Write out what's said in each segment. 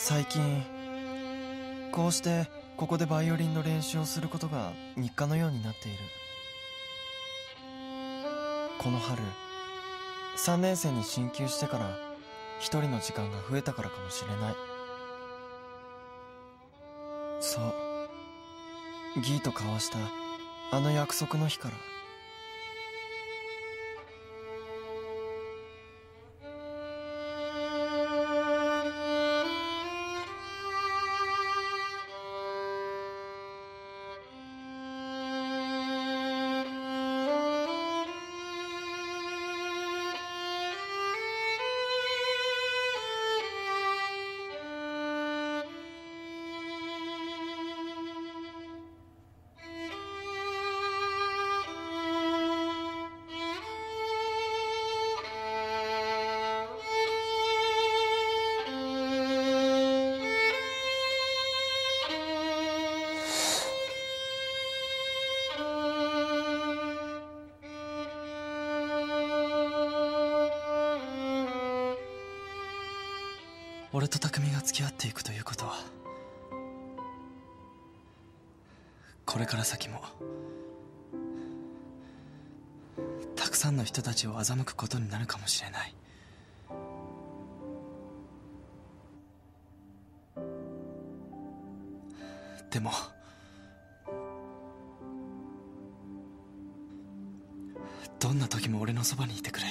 最近こうしてここでバイオリンの練習をすることが日課のようになっている。この春3年生に進級してから一人の時間が増えたからかもしれない。そう、ギーと交わしたあの約束の日から。俺と匠が付き合っていくということは、これから先もたくさんの人たちを欺くことになるかもしれない。でもどんな時も俺のそばにいてくれ。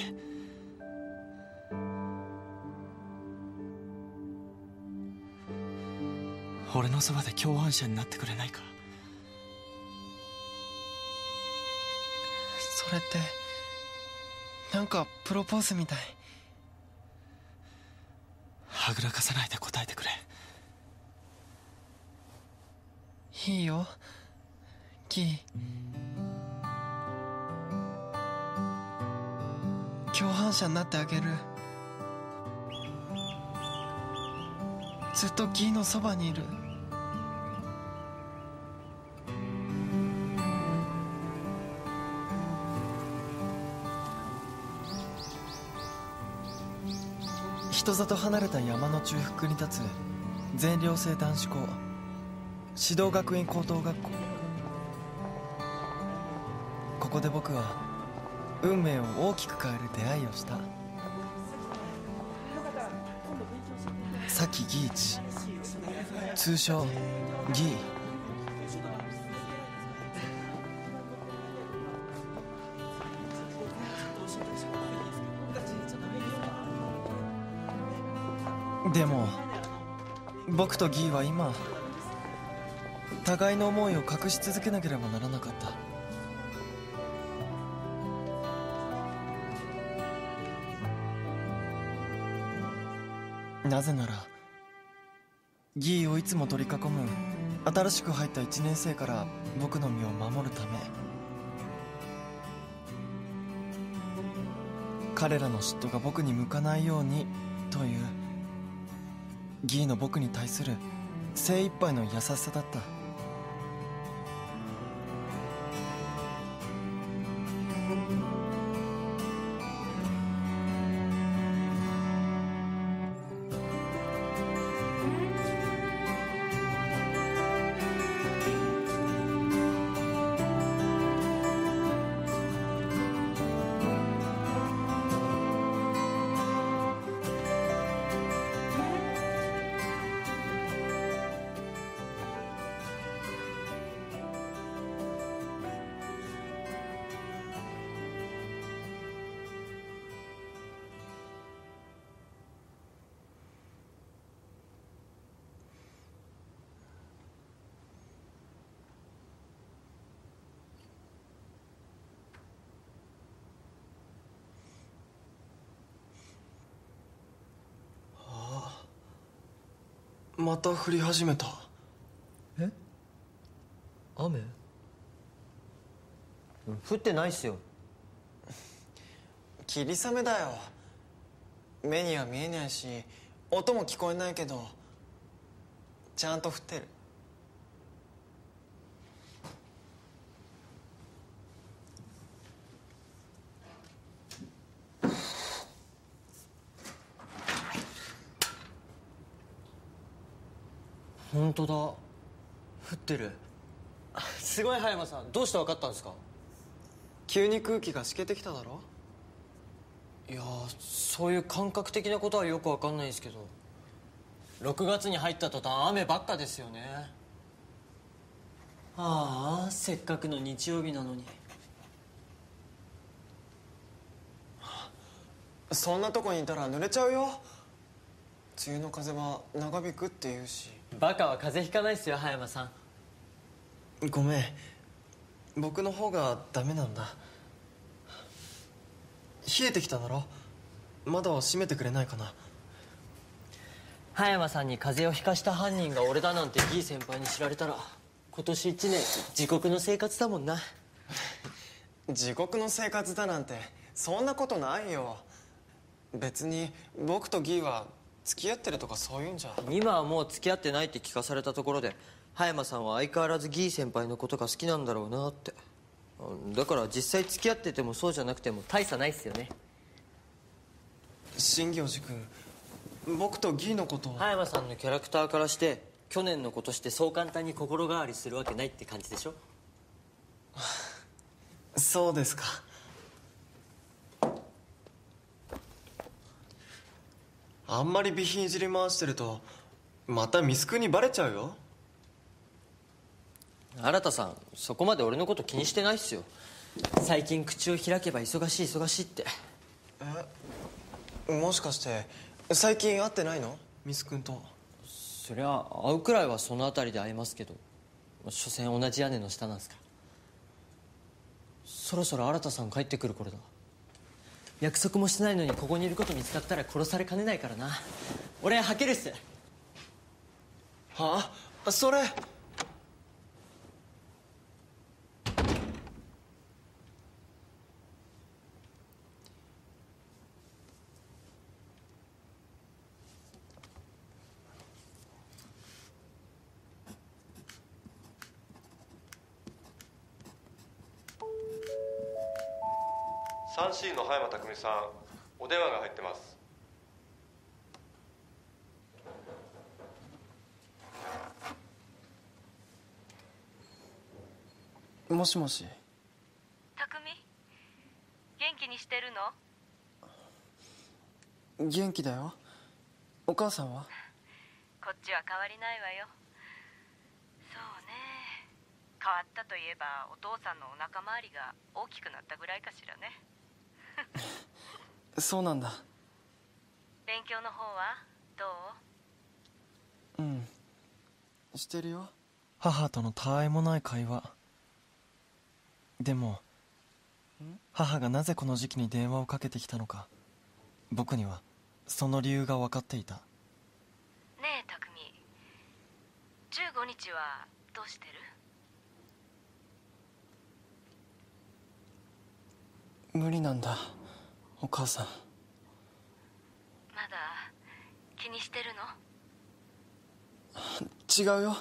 俺のそばで共犯者になってくれないか。それってなんかプロポーズみたい。はぐらかさないで答えてくれ。いいよギー。共犯者になってあげる。ずっとギーのそばにいる。人里離れた山の中腹に立つ全寮制男子校指導学院高等学校。ここで僕は運命を大きく変える出会いをした。崎義一、通称ギー。でも僕とギーは今互いの思いを隠し続けなければならなかった。なぜならギーをいつも取り囲む新しく入った1年生から僕の身を守るため。彼らの嫉妬が僕に向かないようにというギーの僕に対する精一杯の優しさだった。また降り始めた。 え？雨？降ってないっすよ。 霧雨だよ。目には見えないし音も聞こえないけどちゃんと降ってる。 本当だ、降ってる。すごい。葉山さん、どうして分かったんですか？ 急に空気がしけてきただろ。 いやー、そういう感覚的なことはよく分かんないですけど、6月に入った途端雨ばっかですよね。ああ、せっかくの日曜日なのに。 そんなとこにいたら濡れちゃうよ。梅雨の風は長引くって言うし。 バカは風邪ひかないっすよ、葉山さん。 ごめん、僕の方がダメなんだ。冷えてきただろ。窓を閉めてくれないかな。 葉山さんに風邪をひかした犯人が俺だなんてギー先輩に知られたら、今年1年地獄の生活だもんな。 地獄の生活だなんてそんなことないよ。別に僕とギーは付き合ってるとかそういうんじゃ。 今はもう付き合ってないって聞かされたところで、葉山さんは相変わらずギー先輩のことが好きなんだろうなって。だから実際付き合っててもそうじゃなくても大差ないっすよね。 真行寺君、僕とギーのことを。 葉山さんのキャラクターからして去年のことしてそう簡単に心変わりするわけないって感じでしょ。 そうですか。あんまり備品いじり回してるとまたミスクにバレちゃうよ。 新さん、そこまで俺のこと気にしてないっすよ。最近口を開けば忙しい忙しいって。 もしかして最近会ってないの、ミス君と。 そりゃ会うくらいはその辺りで会いますけど、所詮同じ屋根の下なんすから。そろそろ新さん帰ってくる頃だ。約束もしてないのにここにいること見つかったら殺されかねないからな。俺はけるっす。 はあ、それ。 3C の葉山拓実さん、お電話が入ってます。 もしもし。 匠、元気にしてるの？ 元気だよ。お母さんは？ こっちは変わりないわよ。そうね、変わったといえばお父さんのお腹周りが大きくなったぐらいかしらね。 そうなんだ。 勉強の方はどう？ うん、してるよ。母とのたわいもない会話でも、母がなぜこの時期に電話をかけてきたのか、僕にはその理由が分かっていた。 ねえ匠、15日はどうしてる？ 無理なんだ、お母さん。 まだ気にしてるの？ 違うよ、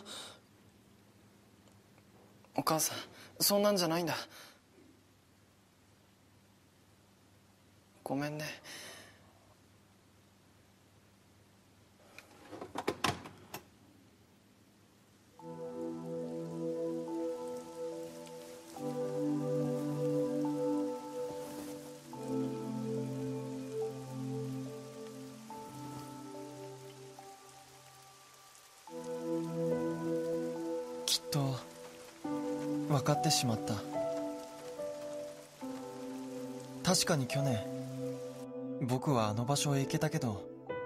お母さん。そんなんじゃないんだ。ごめんね。きっと分かってしまった。確かに去年僕はあの場所へ行けたけど、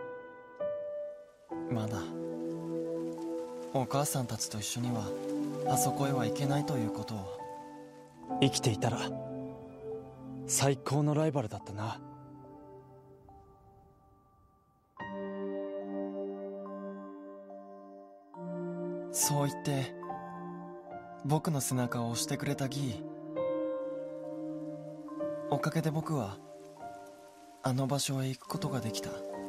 まだお母さんたちと一緒にはあそこへは行けないということを。 生きていたら最高のライバルだったな。 そう言って僕の背中を押してくれたギー。おかげで僕はあの場所へ行くことができた。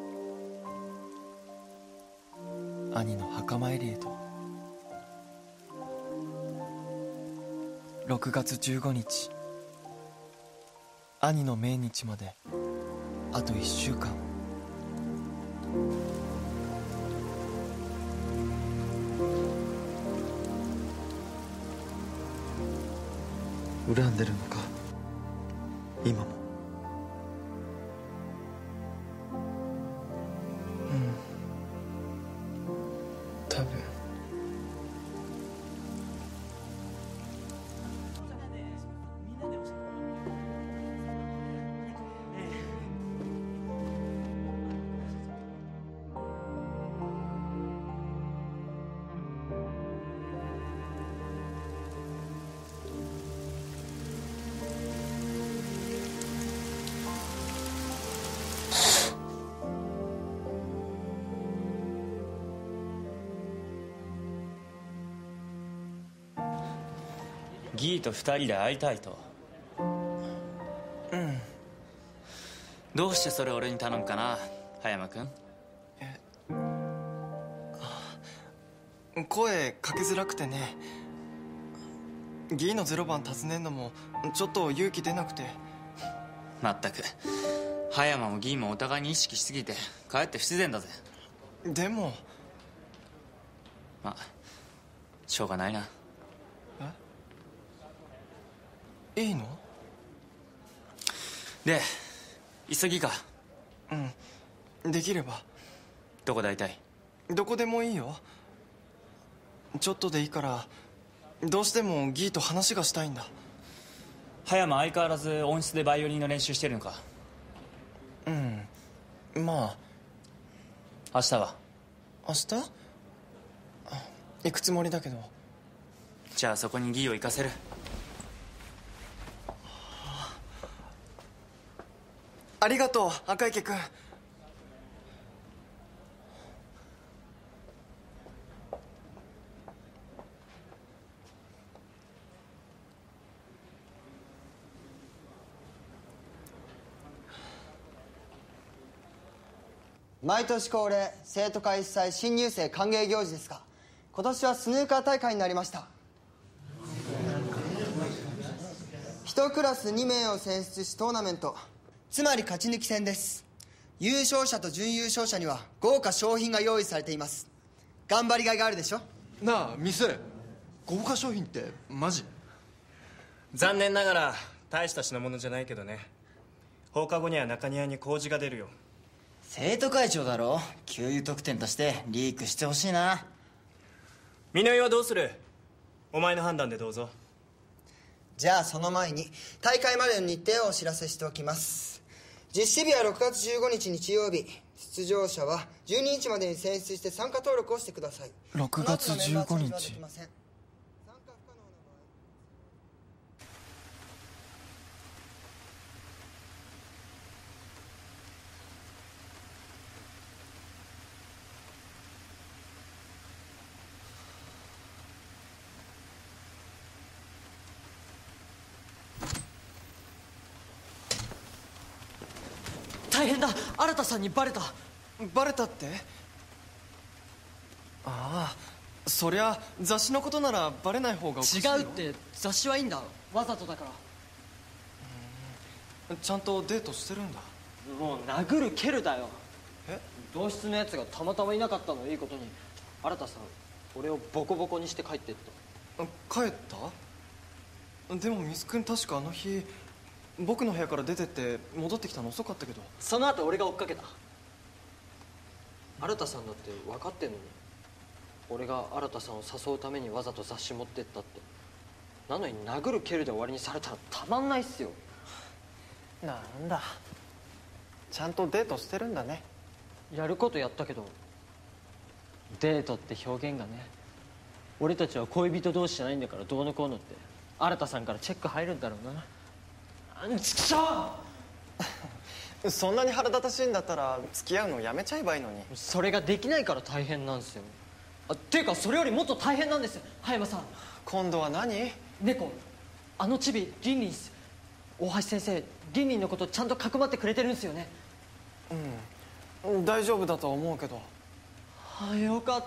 兄の墓参りへと。6月15日、兄の命日まであと1週間。 恨んでるのか今も。多分。 ギーと2人で会いたいと。 うん。 どうしてそれ俺に頼むかな、葉山君。 声かけづらくてね。ギーの0番尋ねんのもちょっと勇気出なくて。 まったく葉山もギーもお互いに意識しすぎてかえって不自然だぜ。 でもまあしょうがないな。 いいの？ で急ぎか。 うん、できれば。 どこだいたい？ どこでもいいよ。ちょっとでいいからどうしてもギーと話がしたいんだ。 葉山相変わらず温室でバイオリンの練習してるのか？ まあ。 明日は？ 明日？行くつもりだけど。 じゃあそこにギーを行かせる。 ありがとう赤池君。 毎年恒例生徒会主催新入生歓迎行事ですが、今年はスヌーカー大会になりました。1クラス2名を選出しトーナメント、つまり勝ち抜き戦です。優勝者と準優勝者には豪華賞品が用意されています。頑張りがいがあるでしょ。 なあ店、豪華商品ってマジ？ 残念ながら大した品物じゃないけどね。放課後には中庭に工事が出るよ。 生徒会長だろ、給油特典としてリークしてほしいな。 美濃井はどうする？お前の判断でどうぞ。 じゃあその前に大会までの日程をお知らせしておきます。実施日は6月15日日曜日。出場者は12日までに選出して参加登録をしてください。 6月15日。 大変だ、新さんにバレた。 バレたって？ああ、そりゃ雑誌のことならバレない方がおかしいよ。 違うって、雑誌はいいんだ、わざとだから。 ちゃんとデートしてるんだ。 もう殴る蹴るだよ。 え？ 同室のやつがたまたまいなかったのをいいことに新さん俺をボコボコにして帰ってった。 帰った？でも水くん確かあの日僕の部屋から出てって戻ってきたの遅かったけど。 その後俺が追っかけた。新さんだって分かってんのに俺が新さんを誘うためにわざと雑誌持ってったって。なのに殴る蹴るで終わりにされたらたまんないっすよ。 なんだ、ちゃんとデートしてるんだね。 やることやったけどデートって表現がね。俺たちは恋人同士じゃないんだからどうのこうのって新さんからチェック入るんだろうな。あんちくしょうそんなに腹立たしいんだったら付き合うのやめちゃえばいいのに。 それができないから大変なんですよ。っていうかそれよりもっと大変なんですよ。葉山さん、 今度は何？ 猫、あのチビリンリンっす。大橋先生リンリンのことちゃんとかくまってくれてるんですよね。 大丈夫だと思うけど。 よかった。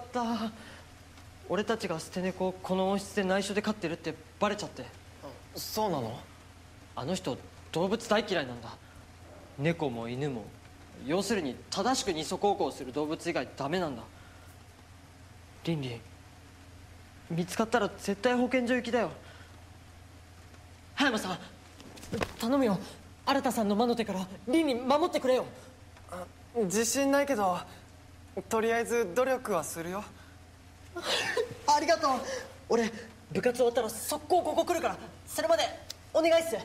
俺たちが捨て猫をこの温室で内緒で飼ってるってバレちゃって。 そうなの？ あの人動物大嫌いなんだ。猫も犬も。要するに正しく二足歩行する動物以外ダメなんだ。リンリン見つかったら絶対保健所行きだよ。葉山さん頼むよ。新さんの魔の手から凛に守ってくれよ。 自信ないけどとりあえず努力はするよ。 ありがとう。俺部活終わったら速攻ここ来るから、それまでお願いっす。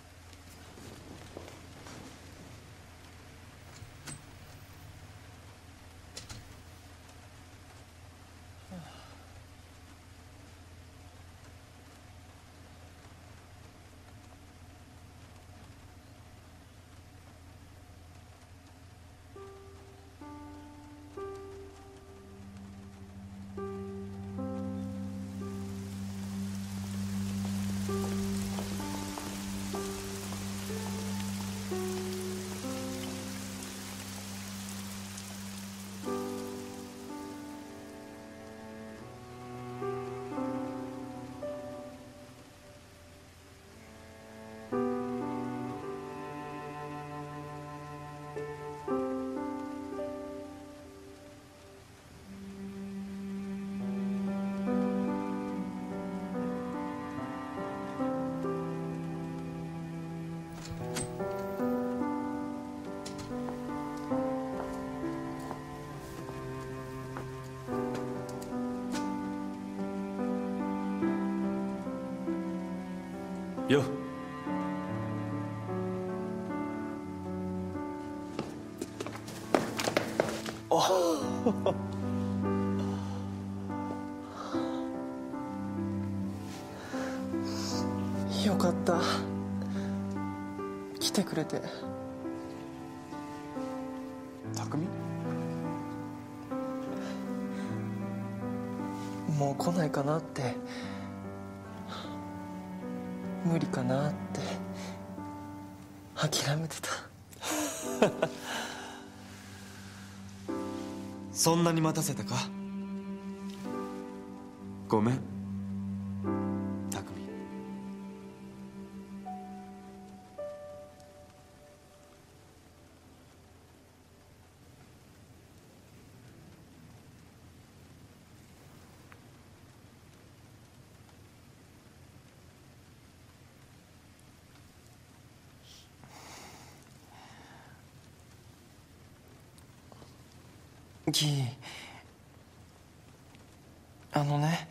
よよかった、来てくれて。 匠？ もう来ないかなって、無理かなって諦めてた。 そんなに待たせたか？ごめん匠。 ギー、あのね、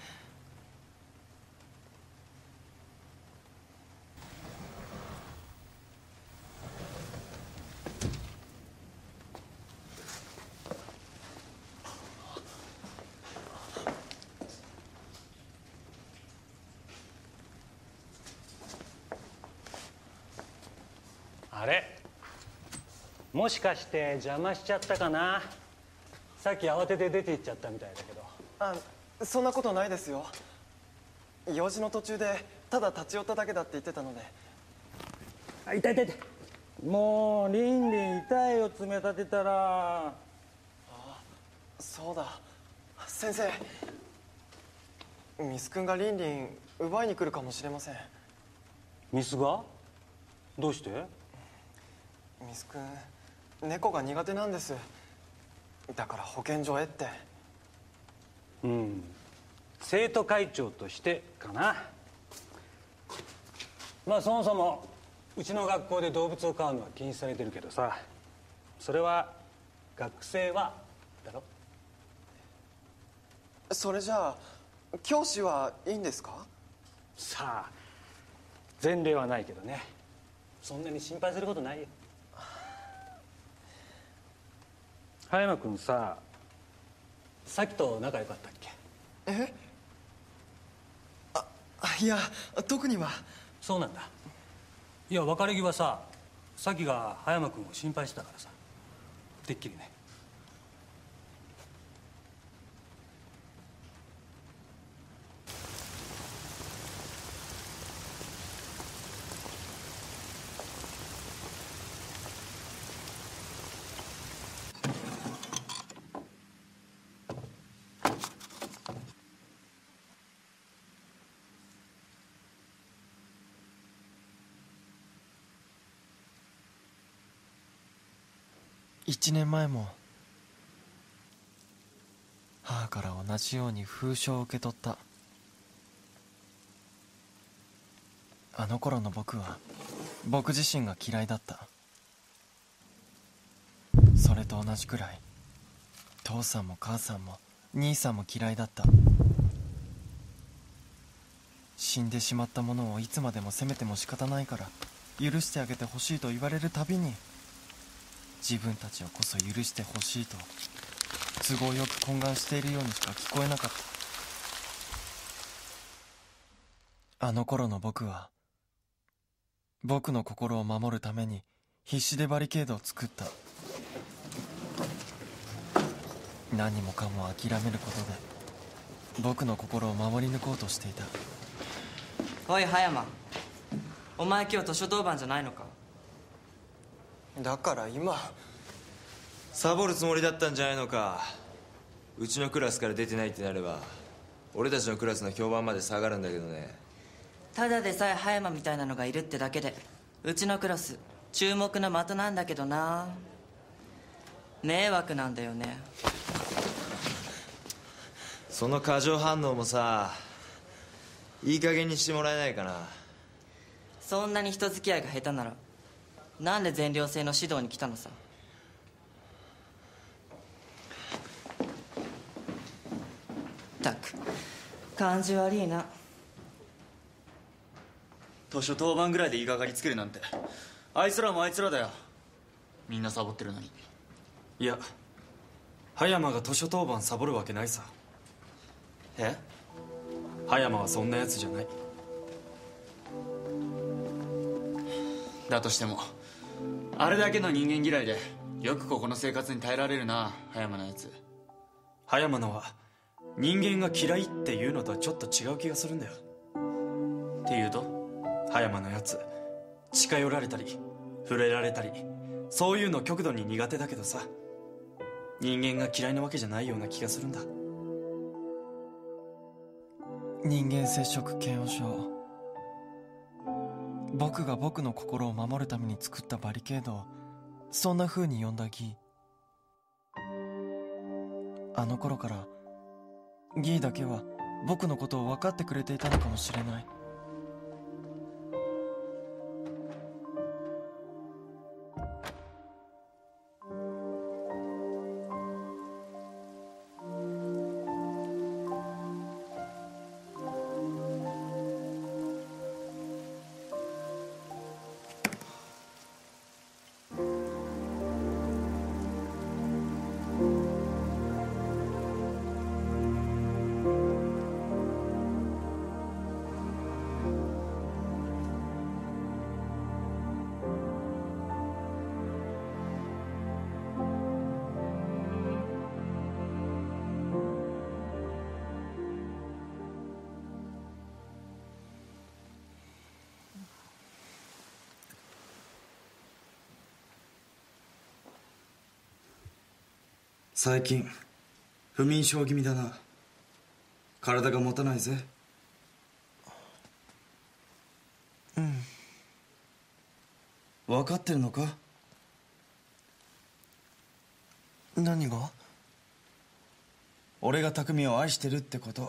あれ、もしかして邪魔しちゃったかな。さっき慌てて出て行っちゃったみたいだけど。 あ、そんなことないですよ。用事の途中でただ立ち寄っただけだって言ってたので。 あ、痛い痛い痛い。もうリンリン痛いよ、爪立てたら。 あ、そうだ、先生、ミス君がリンリン奪いに来るかもしれません。 ミスが？どうして？ ミス君、猫が苦手なんです。だから保健所へって。 うん、生徒会長としてかな。まあそもそもうちの学校で動物を飼うのは禁止されてるけどさ、それは学生はだろ。 それじゃあ教師はいいんですか？ さあ前例はないけどね、そんなに心配することないよ。葉山君さ、さっきと仲良かったっけ？ え？いや、特には。 そうなんだ。いや、別れ際さ、さきが葉山君を心配してたからさ、てっきりね。 1年前も母から同じように封書を受け取った。 あの頃の僕は僕自身が嫌いだった。それと同じくらい父さんも母さんも兄さんも嫌いだった。死んでしまったものをいつまでも責めても仕方ないから許してあげてほしいと言われるたびに、自分たちをこそ許してほしいと都合よく懇願しているようにしか聞こえなかった。あの頃の僕は僕の心を守るために必死でバリケードを作った。何もかも諦めることで僕の心を守り抜こうとしていた。 おい葉山、お前今日図書当番じゃないのか？ だから今サボるつもりだったんじゃないのか。うちのクラスから出てないってなれば俺たちのクラスの評判まで下がるんだけどね。 ただでさえ葉山みたいなのがいるってだけでうちのクラス注目の的なんだけどな。迷惑なんだよね。 その過剰反応もさ、いい加減にしてもらえないかな。 そんなに人付き合いが下手ならなんで全寮制の指導に来たのさ。ったく感じ悪いな。 図書当番ぐらいで言いがかりつけるなんて、あいつらもあいつらだよ。みんなサボってるのに。 いや、葉山が図書当番サボるわけないさ。 え？ 葉山はそんなやつじゃない。 だとしてもあれだけの人間嫌いでよくここの生活に耐えられるな、葉山のやつ。 葉山のは人間が嫌いっていうのとはちょっと違う気がするんだよ。 っていうと？ 葉山のやつ近寄られたり触れられたりそういうの極度に苦手だけどさ、人間が嫌いなわけじゃないような気がするんだ。 人間接触嫌悪症。僕が僕の心を守るために作ったバリケードをそんな風に呼んだギー。あの頃からギーだけは僕のことを分かってくれていたのかもしれない。 最近不眠症気味だな。体が持たないぜ。 うん。 分かってるのか？ 何が？ 俺が匠を愛してるってこと。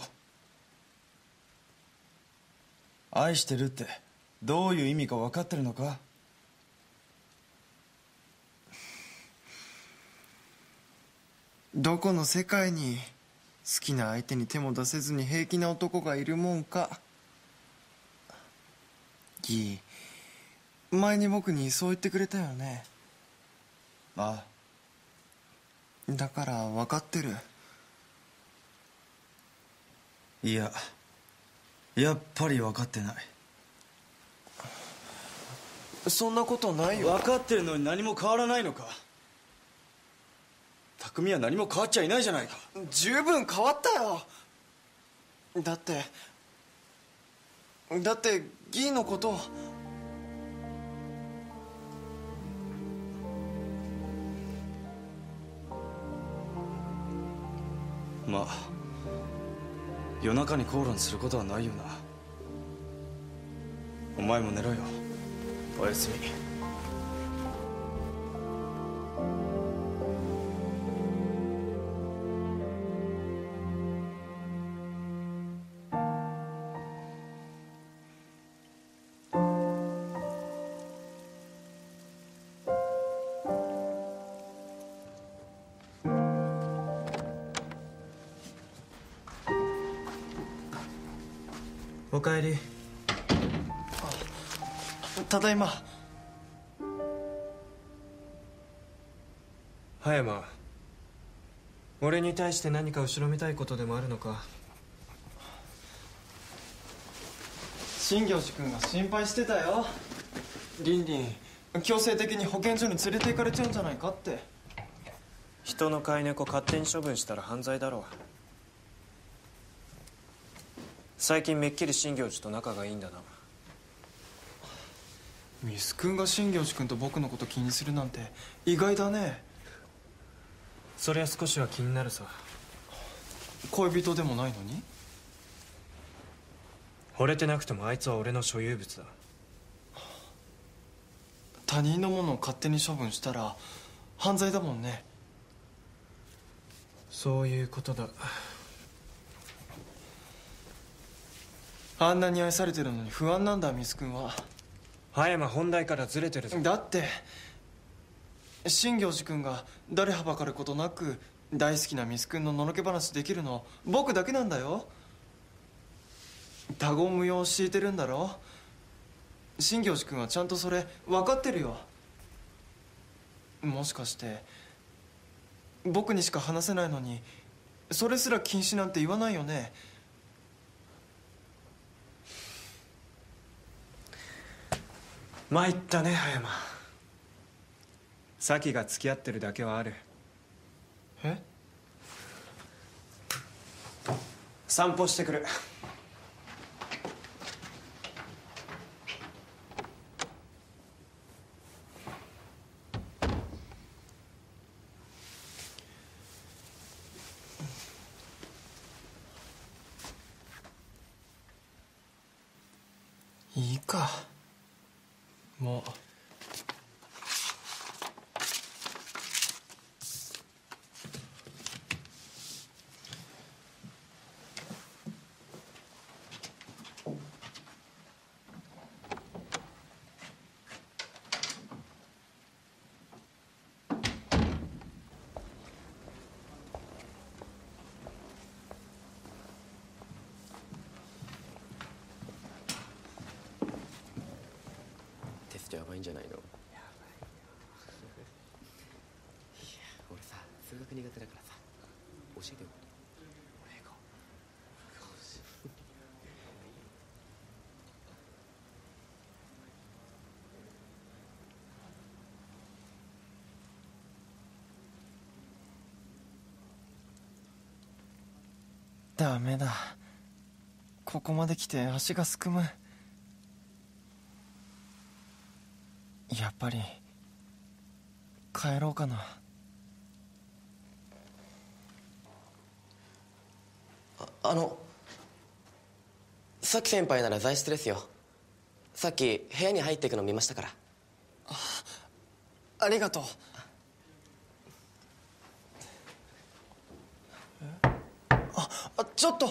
愛してるってどういう意味か分かってるのか？ どこの世界に好きな相手に手も出せずに平気な男がいるもんか。ギー、前に僕にそう言ってくれたよね。 ああ。だから分かってる。 いや、やっぱり分かってない。 そんなことないよ。 分かってるのに何も変わらないのか？匠は何も変わっちゃいないじゃないか。 十分変わったよ。だってギーのことを。 まあ夜中に口論することはないよな。お前も寝ろよ。おやすみ。 おかえり。ただいま。 葉山、俺に対して何か後ろめたいことでもあるのか？ 新行寺君が心配してたよ。凛々強制的に保健所に連れて行かれちゃうんじゃないかって。 人の飼い猫勝手に処分したら犯罪だろう。最近めっきり新行寺と仲がいいんだな。 ミス君が新行寺君と僕のこと気にするなんて意外だね。 そりゃ少しは気になるさ。 恋人でもないのに？ 惚れてなくてもあいつは俺の所有物だ。 他人のものを勝手に処分したら犯罪だもんね。 そういうことだ。 あんなに愛されてるのに不安なんだ、ミス君は。 葉山、本題からずれてるぞ。 だって新行寺君が誰はばかることなく大好きなミス君ののろけ話できるの僕だけなんだよ。他言無用を敷いてるんだろ。新行寺君はちゃんとそれ分かってるよ。もしかして僕にしか話せないのにそれすら禁止なんて言わないよね。 参ったね、葉山。咲が付き合ってるだけはある。 え？ 散歩してくる。 いいかもう。 テストやばいんじゃないの？やばいよ。いや、俺さ、数学苦手だからさ、教えてよ。俺が。 ダメだ。ここまで来て足がすくむ。やっぱり帰ろうかな。 さっき先輩なら在室ですよ。さっき部屋に入っていくの見ましたから。 ありがとう。ちょっと。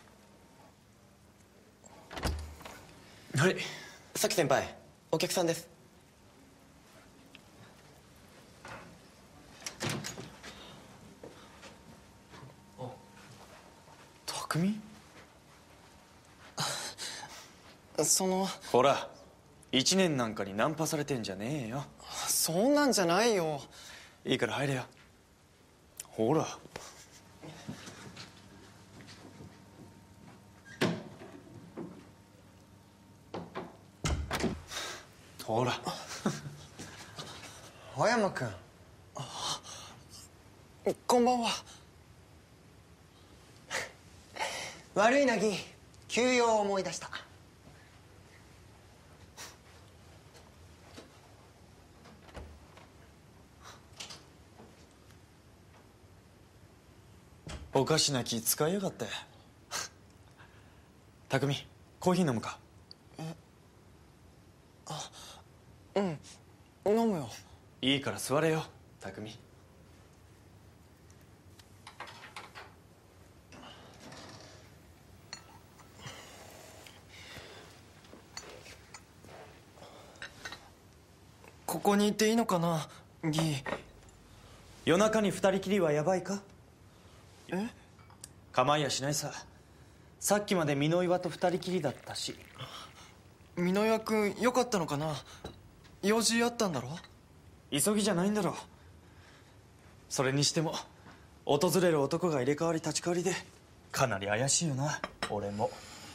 はい。さっき先輩、お客さんです。 匠？ ほら、1年なんかにナンパされてんじゃねえよ。 そんなんじゃないよ。 いいから入れよ。ほら。ほら。 葉山君。 こんばんは。 悪いなぎ、休養を思い出した。 おかしな気使いやがって。匠、コーヒー飲むか？ うん、飲むよ。 いいから座れよ、匠。 ここにいていいのかな、ギー。 夜中に二人きりはやばいか？ え？ 構いやしないさ。 さっきまで美濃岩と二人きりだったし。 美濃岩君よかったのかな？用事あったんだろ？ 急ぎじゃないんだろ。それにしても訪れる男が入れ替わり立ち替わりでかなり怪しいよな。俺も。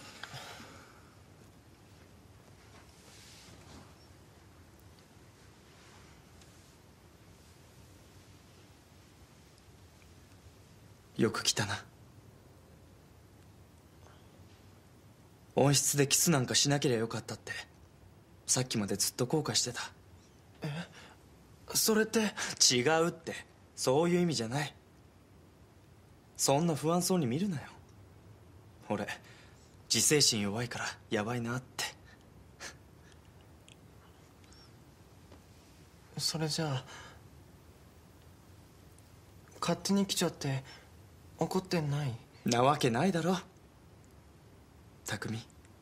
よく来たな。温室でキスなんかしなければよかったってさっきまでずっと後悔してた。 それって違うって、そういう意味じゃない。そんな不安そうに見るなよ。俺自制心弱いからやばいなって。 それじゃあ勝手に来ちゃって怒ってない？ なわけないだろ匠。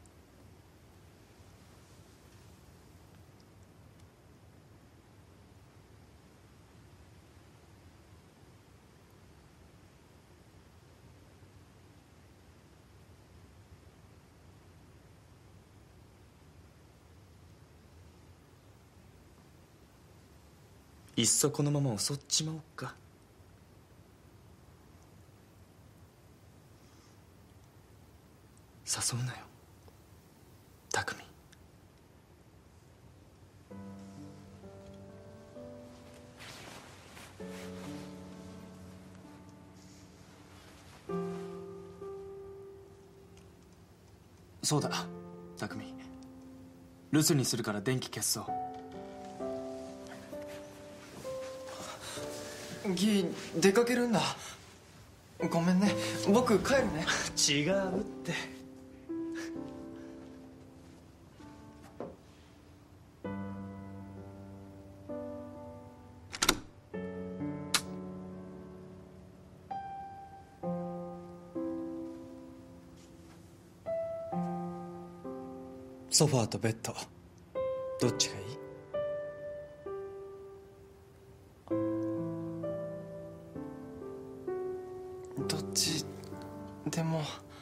いっそこのまま襲っちまおうか。誘うなよ匠。そうだ匠、留守にするから電気消そう。 ギー出かけるんだ。ごめんね、僕帰るね。 違うって。ソファーとベッドどっちがいい？ どっちでも。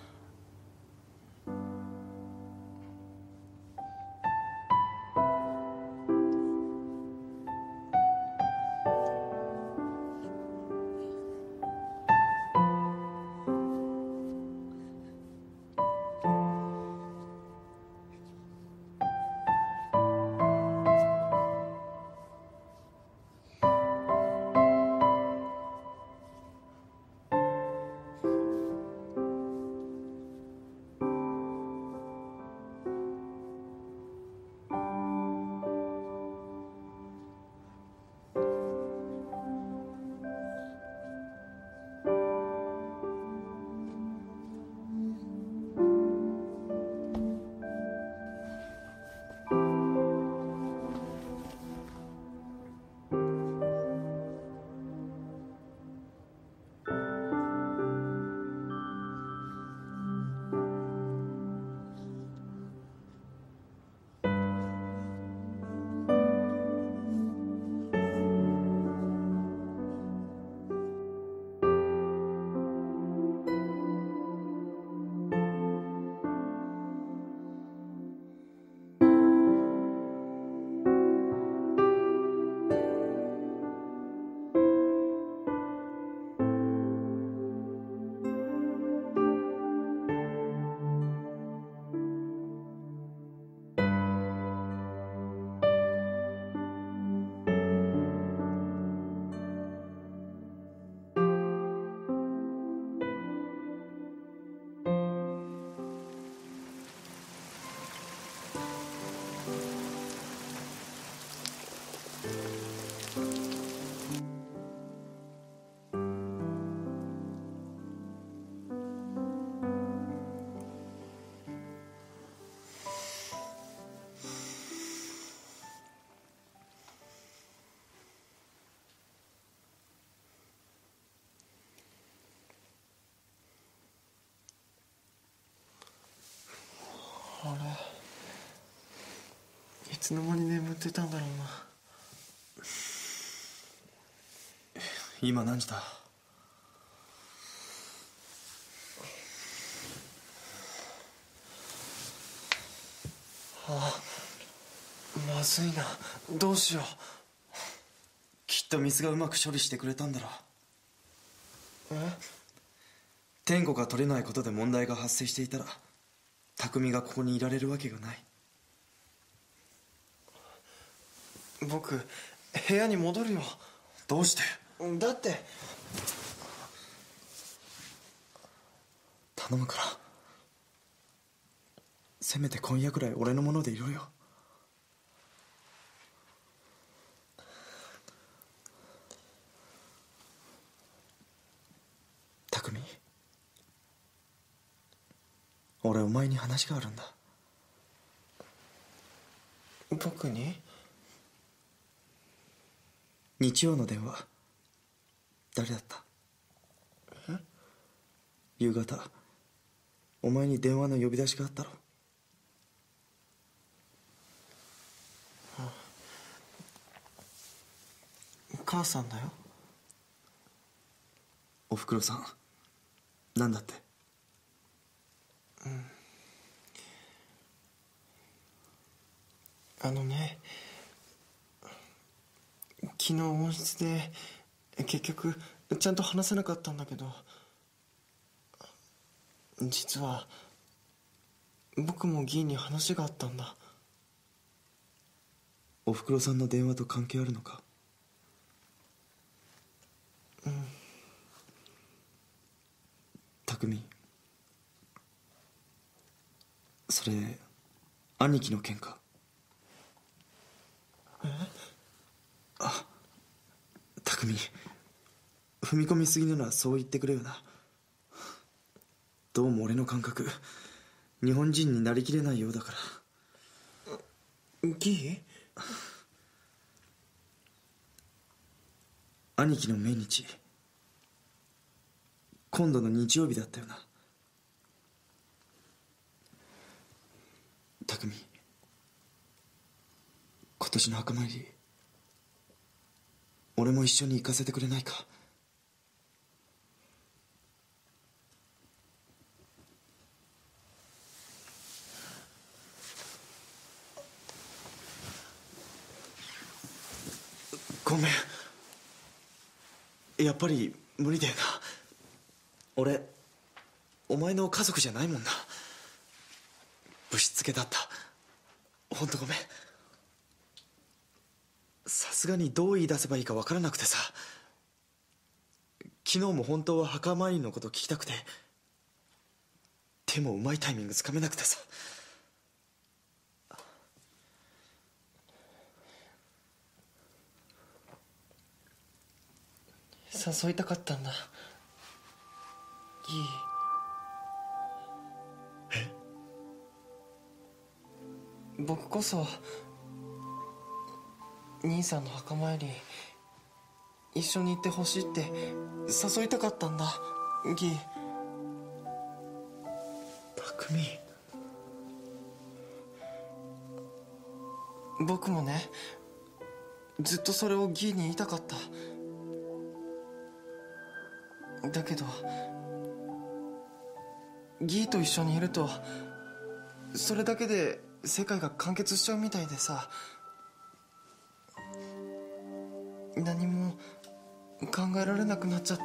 あれ、いつの間に眠ってたんだろうな。 今何時だ？ あ、まずいな。どうしよう。 きっと水がうまく処理してくれたんだろう。 え？ 天子が取れないことで問題が発生していたら匠がここにいられるわけがない。 僕部屋に戻るよ。 どうして？ だって頼むからせめて今夜くらい俺のものでいろよ。匠、俺お前に話があるんだ。 僕に？ 日曜の電話誰だった？ え？ 夕方お前に電話の呼び出しがあったろ。 母さんだよ。 おふくろさんなんだって？ あのね、昨日温室で結局ちゃんと話せなかったんだけど、実は僕も議員に話があったんだ。 おふくろさんの電話と関係あるのか？匠、それ兄貴の件か？あ、匠、踏み込みすぎならそう言ってくれよな。どうも俺の感覚日本人になりきれないようだから。 義？ 兄貴の命日今度の日曜日だったよな。匠、今年の墓参り俺も一緒に行かせてくれないか？ごめん、やっぱり無理だよな。俺お前の家族じゃないもんな。ぶしつけだった。本当ごめん。さすがにどう言い出せばいいか分からなくてさ。昨日も本当は墓参りのこと聞きたくて、でもうまいタイミングつかめなくてさ。 誘いたかったんだ。義。 え？ 僕こそ兄さんの墓参り一緒に行ってほしいって誘いたかったんだ。義。 匠、 僕もね、ずっとそれを義に言いたかった。だけど義と一緒にいるとそれだけで世界が完結しちゃうみたいでさ、何も考えられなくなっちゃって。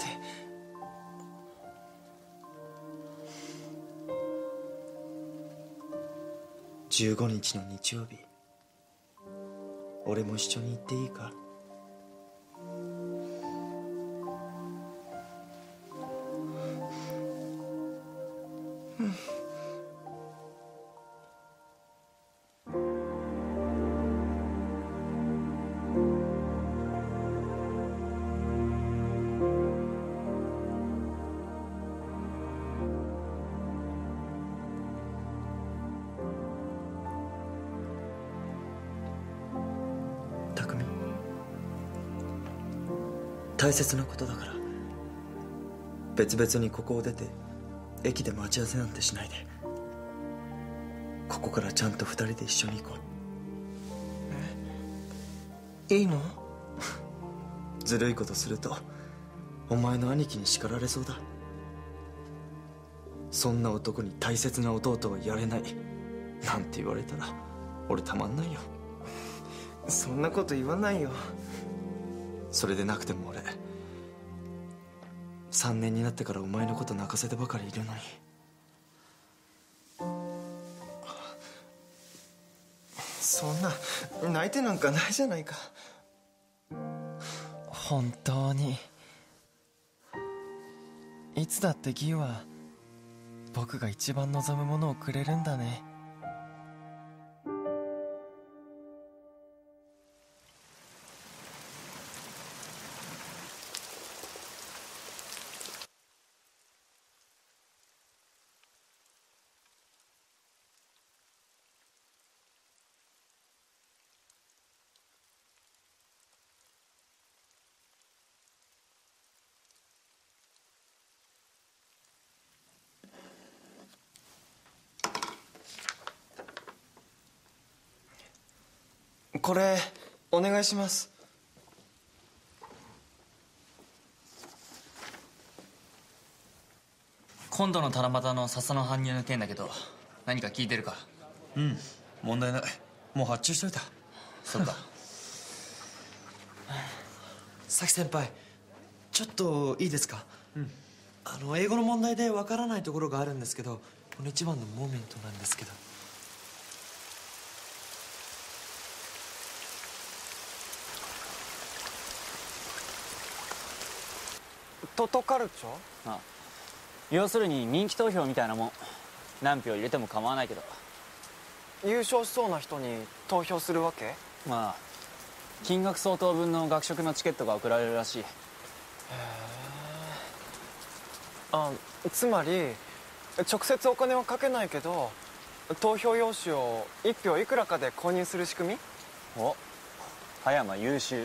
15日の日曜日俺も一緒に行っていいか？匠、大切なことだから別々にここを出て駅で待ち合わせなんてしないで、ここからちゃんと2人で一緒に行こう。いいの？ ずるいことするとお前の兄貴に叱られそうだ。そんな男に大切な弟はやれないなんて言われたら俺たまんないよ。 そんなこと言わないよ。 それでなくても俺3年になってからお前のこと泣かせてばかりいるのに。 そんな泣いてなんかないじゃないか。 本当にいつだって義は僕が一番望むものをくれるんだね。 これお願いします。 今度の七夕の笹の搬入の件だけど何か聞いてるか？ うん、問題ない。もう発注しといた。 そうか。 咲先輩、ちょっといいですか？英語の問題でわからないところがあるんですけど、この一番のモーメントなんですけど。 トトカルチョ？ ああ、要するに人気投票みたいなもん。何票入れても構わないけど。 優勝しそうな人に投票するわけ？ まあ金額相当分の学食のチケットが送られるらしい。 つまり直接お金はかけないけど投票用紙を1票いくらかで購入する仕組み？ お、葉山優秀。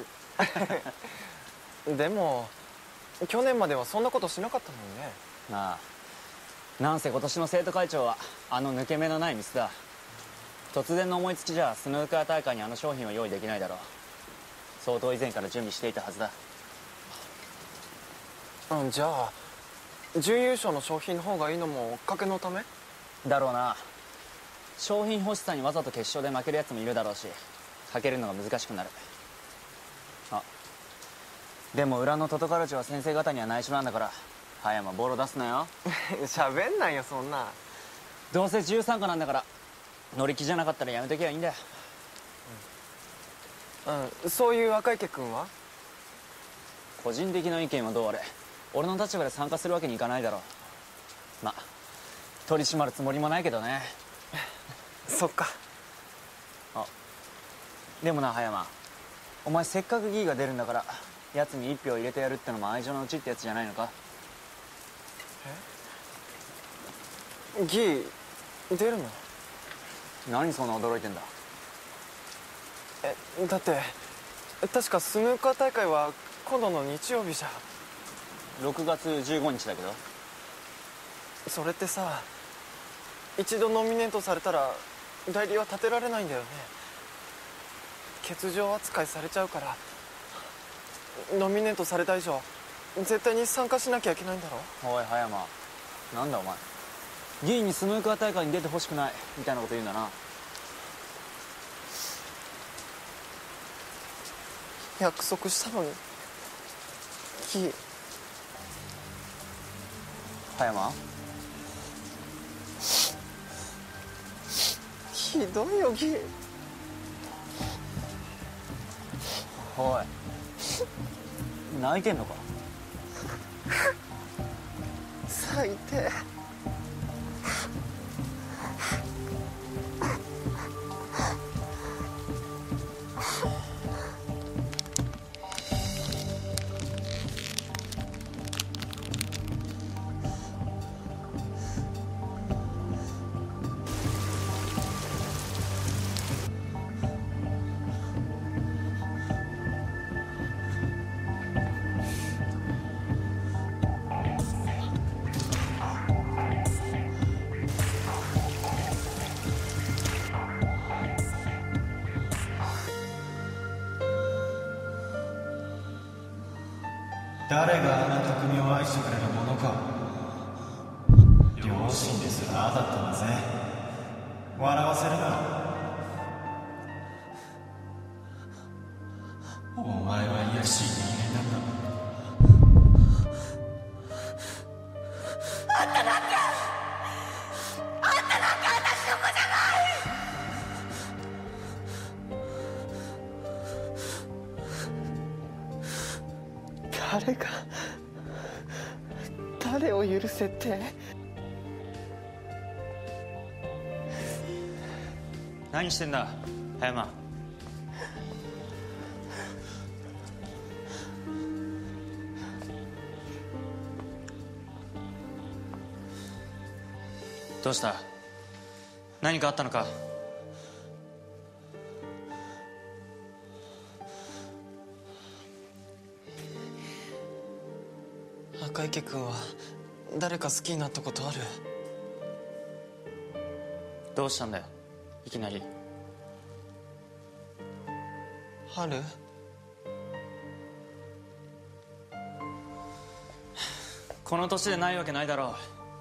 でも去年まではそんなことしなかったもんね。 ああ、なんせ今年の生徒会長はあの抜け目のないミスだ。突然の思いつきじゃスヌーカー大会にあの商品を用意できないだろう。相当以前から準備していたはずだ。 じゃあ準優勝の商品の方がいいのも追っかけのためだろうな。商品欲しさにわざと決勝で負けるやつもいるだろうし、かけるのが難しくなる。あ、でも裏のトトカルチは先生方には内緒なんだから、葉山ボロ出すなよ。 喋んないよそんな。 どうせ13個なんだから、乗り気じゃなかったらやめときゃいいんだよ。 そういう赤池君は？ 個人的な意見はどうあれ、俺の立場で参加するわけにいかないだろう。まあ取り締まるつもりもないけどね。 そっか。 あ、でもな葉山、お前せっかくギーが出るんだから奴に1票入れてやるってのも愛情のうちってやつじゃないのか？ ギー出るの？ 何そんな驚いてんだ？ だって確かスヌーカー大会は今度の日曜日じゃ。 6月15日だけど。 それってさ、一度ノミネートされたら代理は立てられないんだよね。欠場扱いされちゃうから、ノミネートされた以上絶対に参加しなきゃいけないんだろ。 おい葉山、なんだお前、議員にスヌーカー大会に出てほしくないみたいなこと言うんだな。 約束したのに。ギー。 葉山、 ひどいよギー。 おい泣いてんのか？ 最低。 誰があんな匠を愛してくれるものか。両親ですらああだったんだぜ。笑わせるな。 お前は卑しい人間なんだ。 あんたなんか私の子じゃない。 誰を許せって。 何してんだ葉山。どうした？何かあったのか？ 赤池君は誰か好きになったことある？ どうしたんだよいきなり。 春？ この年でないわけないだろう。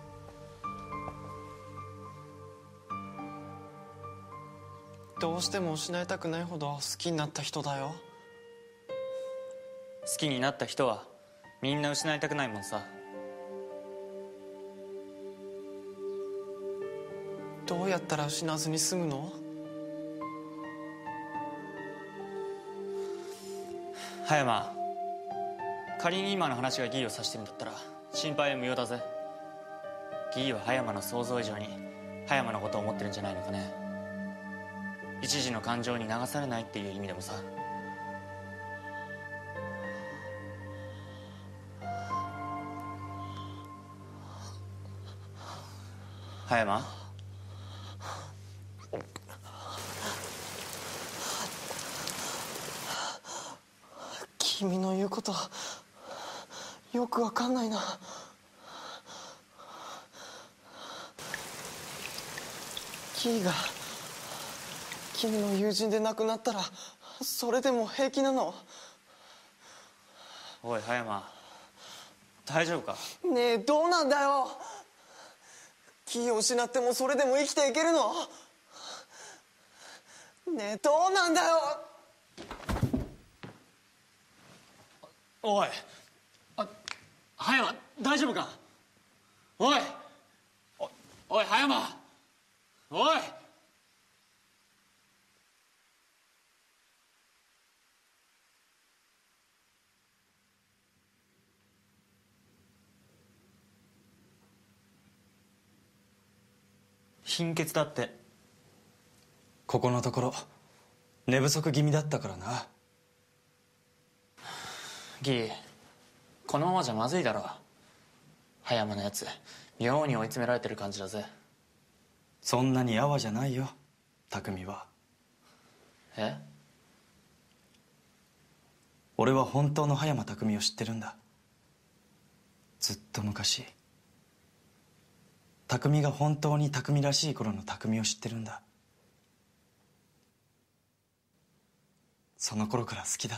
どうしても失いたくないほど好きになった人だよ。 好きになった人はみんな失いたくないもんさ。 どうやったら失わずに済むの？ 葉山、仮に今の話がギーを指してるんだったら心配は無用だぜ。ギーは葉山の想像以上に葉山のことを思ってるんじゃないのかね。一時の感情に流されないっていう意味でもさ。葉山、 君の言うことよくわかんないな。キーが君の友人で亡くなったらそれでも平気なの？ おい葉山、大丈夫か？ ねえ、どうなんだよ。キーを失ってもそれでも生きていけるの？ねえ、どうなんだよ。 おい、葉山大丈夫か？おい、おい葉山、おい。 貧血だって。ここのところ寝不足気味だったからな。 ギー、このままじゃまずいだろ。葉山のやつ妙に追い詰められてる感じだぜ。 そんなにやわじゃないよ匠は。 え？ 俺は本当の葉山匠を知ってるんだ。ずっと昔、匠が本当に匠らしい頃の匠を知ってるんだ。その頃から好きだった。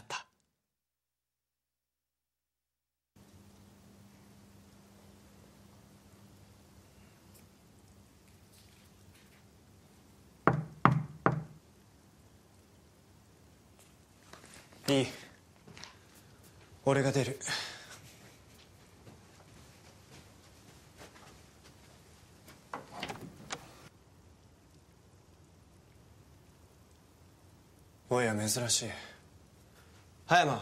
いい、俺が出る。おや珍しい。葉山、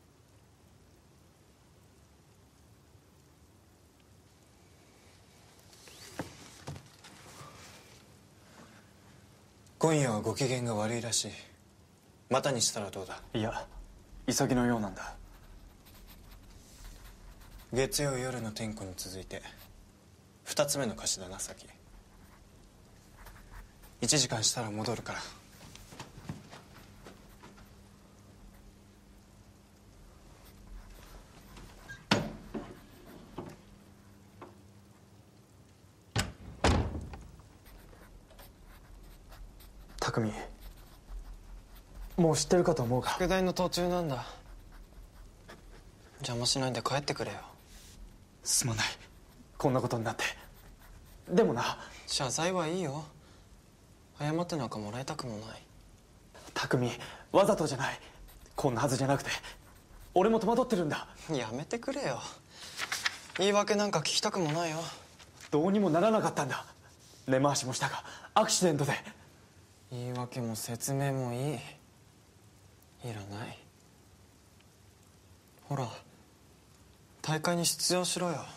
今夜はご機嫌が悪いらしい。またにしたらどうだ？ いや、急ぎのようなんだ。 月曜夜の点呼に続いて2つ目の貸しだな。先1時間したら戻るから。 匠、もう知ってるかと思うが。宿題の途中なんだ。邪魔しないで帰ってくれよ。 すまない、こんなことになって。でもな。 謝罪はいいよ。謝ってなんかもらいたくもない。 匠、わざとじゃない。 こんなはずじゃなくて俺も戸惑ってるんだ。 やめてくれよ。言い訳なんか聞きたくもないよ。 どうにもならなかったんだ。根回しもしたがアクシデントで。 言い訳も説明もいい。いらない。ほら大会に出場しろよ。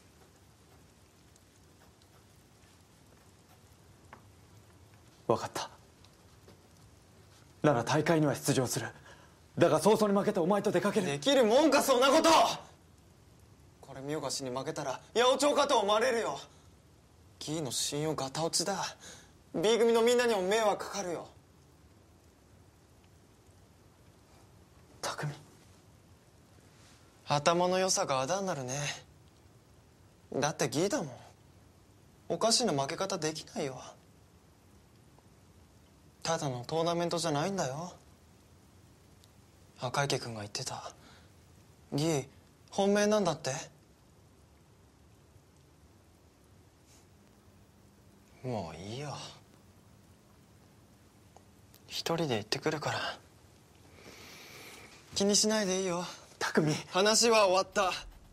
分かった。なら大会には出場する。だが早々に負けてお前と出かける。 できるもんかそんなこと。これ見よがしに負けたら八百長かと思われるよ。ギーの信用ガタ落ちだ。B 組のみんなにも迷惑かかるよ。 匠、 頭の良さがあだになるね。だってギーだもん。おかしな負け方できないよ。ただのトーナメントじゃないんだよ。赤池君が言ってた。ギー本命なんだって。もういいよ。一人で行ってくるから気にしないでいいよ。 匠、 話は終わった。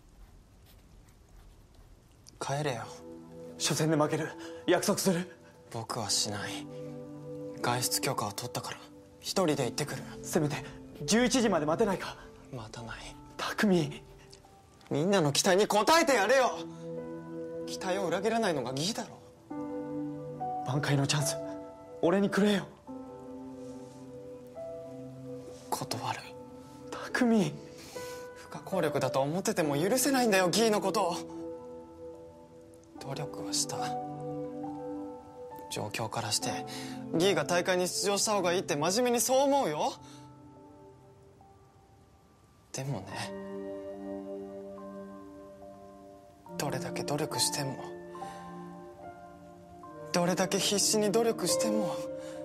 帰れよ。 初戦で負ける。約束する。 僕はしない。外出許可を取ったから一人で行ってくる。 せめて11時まで待てないか。 待たない。 匠、 みんなの期待に応えてやれよ。期待を裏切らないのが義だろ。 挽回のチャンス俺にくれよ。 断る。 匠、 不可抗力だと思ってても許せないんだよギーのことを。努力はした。状況からしてギーが大会に出場した方がいいって真面目にそう思うよ。でもね、どれだけ努力してもどれだけ必死に努力しても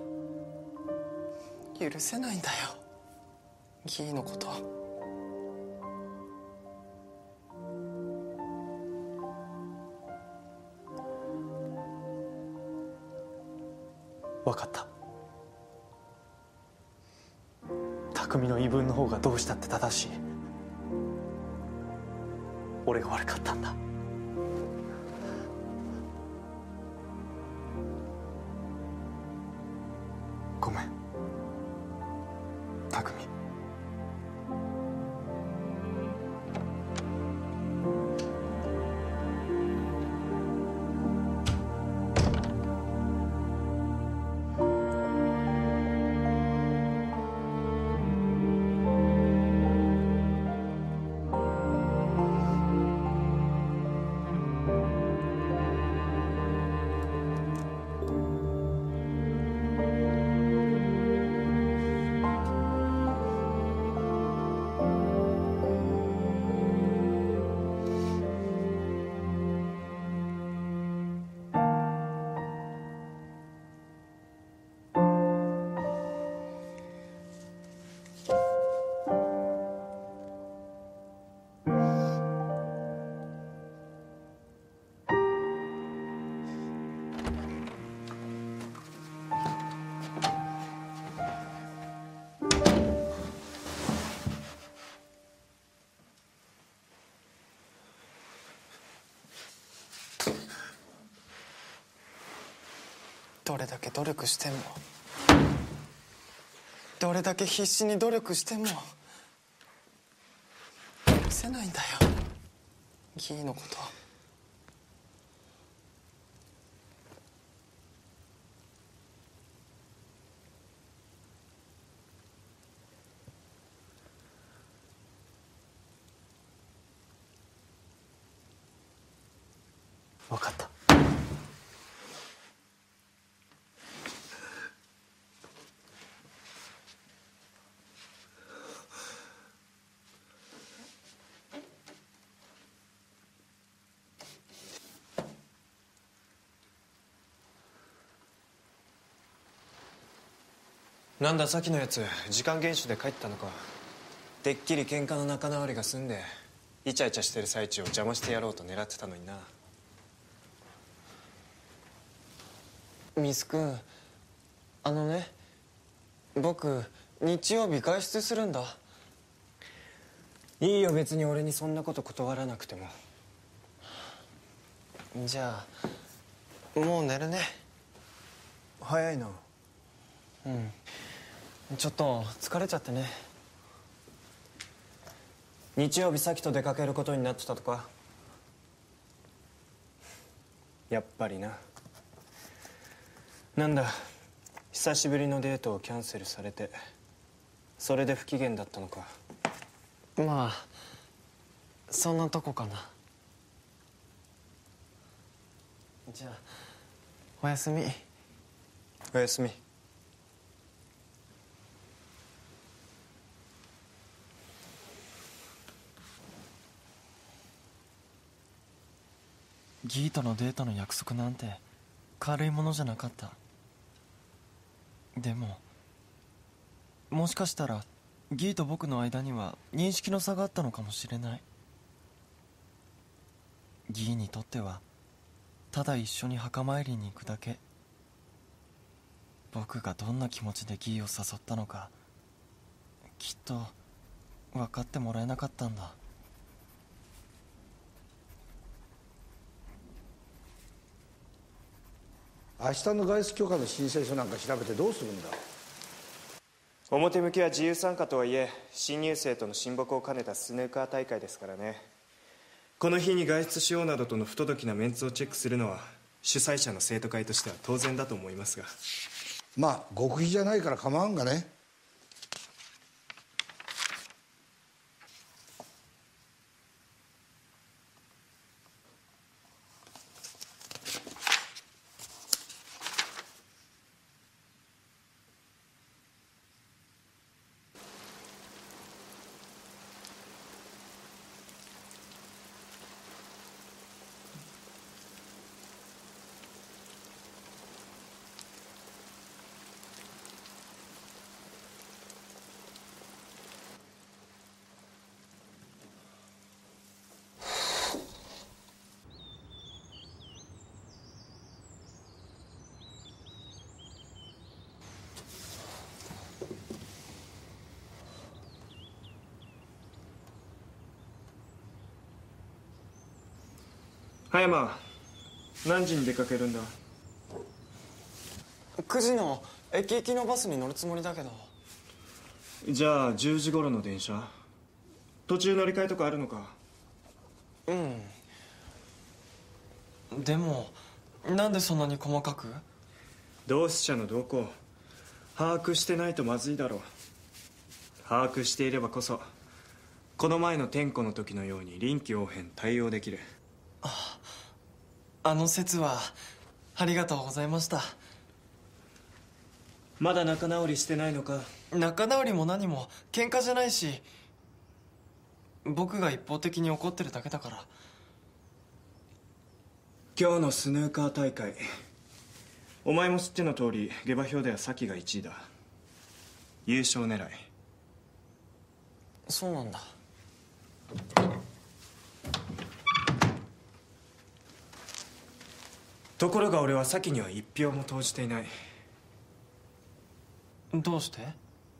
許せないんだよギーのこと。 分かった。匠の言い分の方がどうしたって正しい。俺が悪かったんだ。ごめん匠。 どれだけ努力してもどれだけ必死に努力しても許せないんだよギーのこと。 分かった。 なんださっきのやつ時間厳守で帰ったのか。てっきり喧嘩の仲直りが済んでイチャイチャしてる最中を邪魔してやろうと狙ってたのにな。 ミス君、あのね、僕日曜日外出するんだ。 いいよ、別に俺にそんなこと断らなくても。じゃあもう寝るね。早いな。うん、ちょっと疲れちゃってね。日曜日さきと出かけることになってたとか。やっぱりな。なんだ、久しぶりのデートをキャンセルされて、それで不機嫌だったのか。まあそんなとこかな。じゃあおやすみ。おやすみ。 ギーとのデートの約束なんて軽いものじゃなかった。でももしかしたらギーと僕の間には認識の差があったのかもしれない。ギーにとってはただ一緒に墓参りに行くだけ。僕がどんな気持ちでギーを誘ったのかきっと分かってもらえなかったんだ。 明日の外出許可の申請書なんか調べてどうするんだ。 表向きは自由参加とはいえ、新入生との親睦を兼ねたスヌーカー大会ですからね。この日に外出しようなどとの不届きなメンツをチェックするのは主催者の生徒会としては当然だと思いますが。 まあ極秘じゃないから構わんがね。 葉山、何時に出かけるんだ。9時の駅行きのバスに乗るつもりだけど。じゃあ10時頃の電車。途中乗り換えとかあるのか。 うん。でもなんでそんなに細かく。 同志社の動向把握してないとまずいだろう。把握していればこそこの前の点呼の時のように臨機応変対応できる。 あの説はありがとうございました。 まだ仲直りしてないのか。 仲直りも何も喧嘩じゃないし、僕が一方的に怒ってるだけだから。 今日のスヌーカー大会、お前も知っての通り下馬評ではサキが1位だ。優勝狙い。 そうなんだ。 ところが俺はサキには一票も投じていない。 どうして？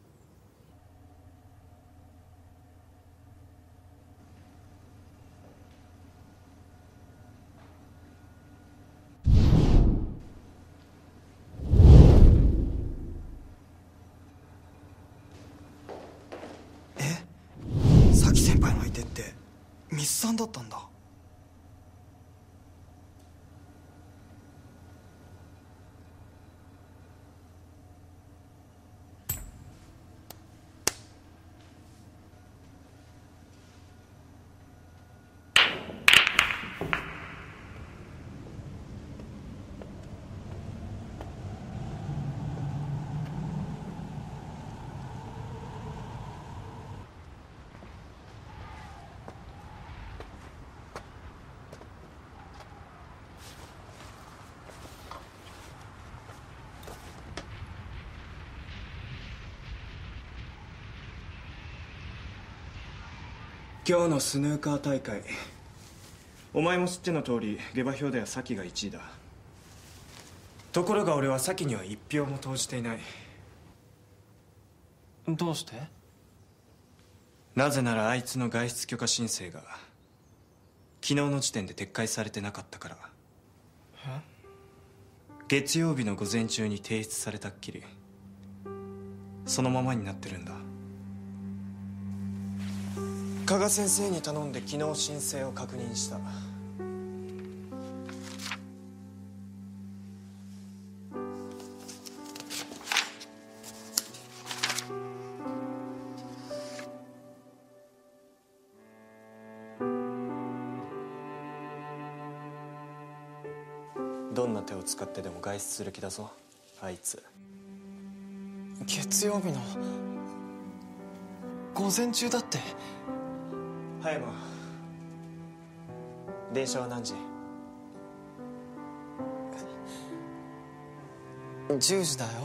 サキ先輩の相手ってミスさんだったんだ。 今日のスヌーカー大会、お前も知っての通り下馬評ではサキが1位だ。ところが俺はサキには一票も投じていない。 どうして？ なぜならあいつの外出許可申請が昨日の時点で撤回されてなかったから。月曜日の午前中に提出されたっきりそのままになってるんだ。 加賀先生に頼んで昨日申請を確認した。どんな手を使ってでも外出する気だぞあいつ。 月曜日の午前中だって。 葉山、電車は何時 ？10時だよ。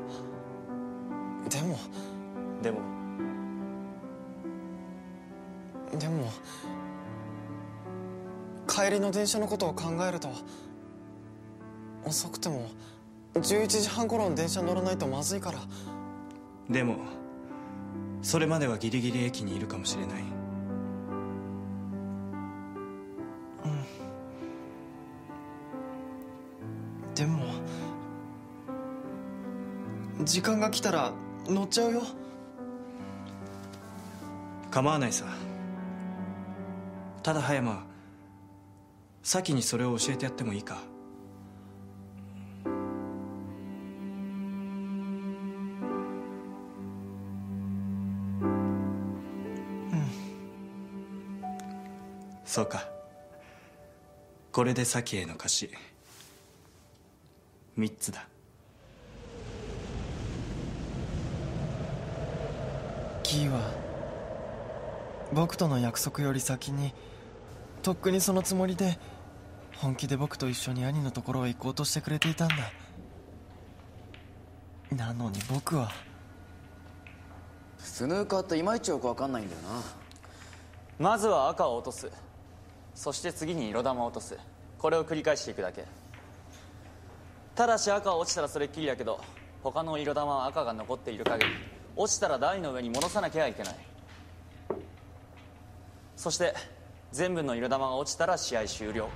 でも帰りの電車のことを考えると遅くても11時半頃の電車乗らないとまずいから。 でもそれまではギリギリ駅にいるかもしれない。 でも時間が来たら乗っちゃうよ。 構わないさ。ただ葉山、先にそれを教えてやってもいいか？そうか。これで先への貸し3つだ。 キーは僕との約束より先にとっくにそのつもりで本気で僕と一緒に兄のところへ行こうとしてくれていたんだ。なのに僕はスヌーカーっていまいちよく分かんないんだよな。まずは赤を落とす、そして次に色玉を落とす、これを繰り返していくだけ。ただし赤は落ちたらそれっきりだけど、他の色玉は赤が残っている限り落ちたら台の上に戻さなきゃいけない。そして全部の色玉が落ちたら試合終了。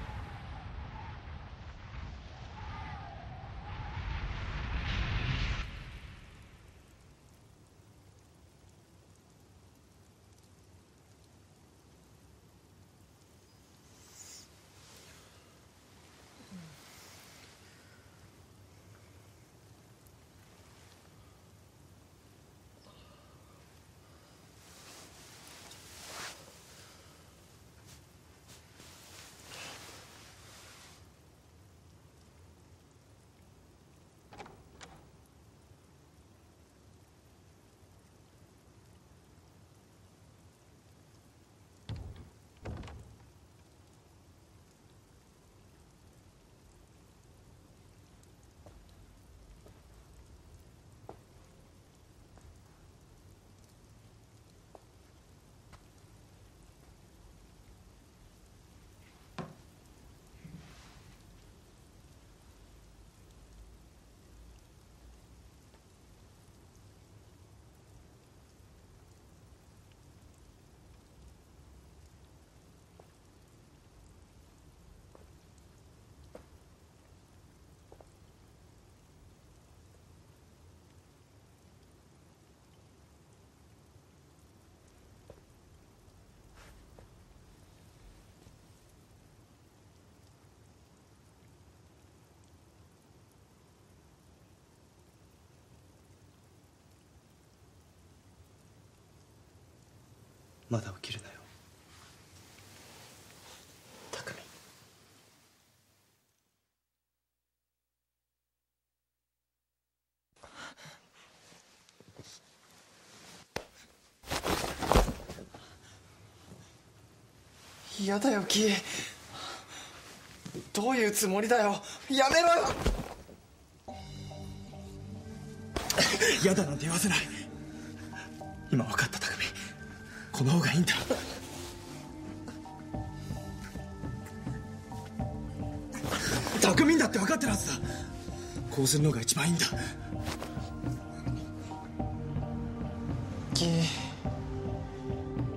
まだ起きるなよ匠。 嫌だよキー。どういうつもりだよ。やめろよ。 嫌だなんて言わせない。今分かった匠、この方がいいんだ。匠だって分かってるはずだ。こうするのが一番いいんだ。 キー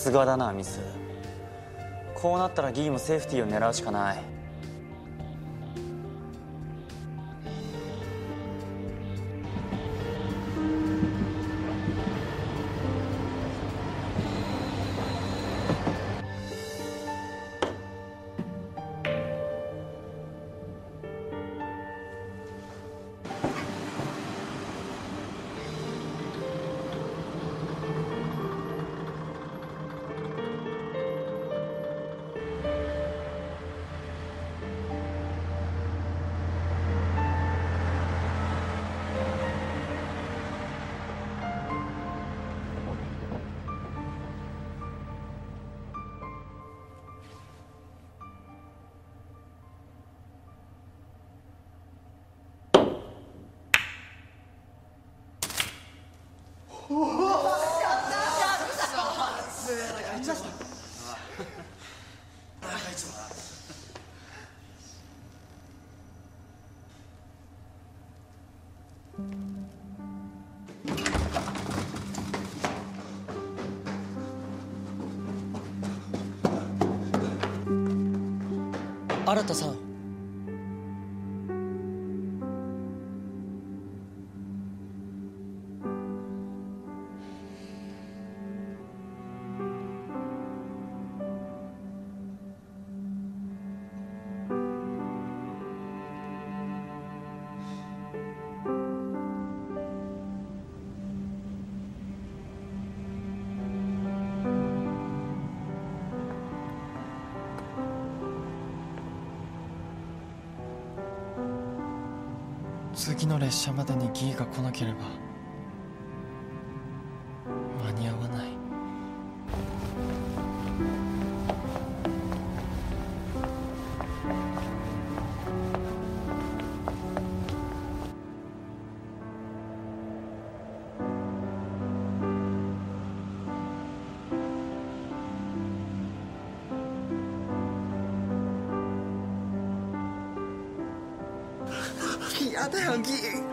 すがだなミス。こうなったらギーもセーフティーを狙うしかない。 新さん、 次の列車までにギーが来なければ間に合わない。 やだよギー。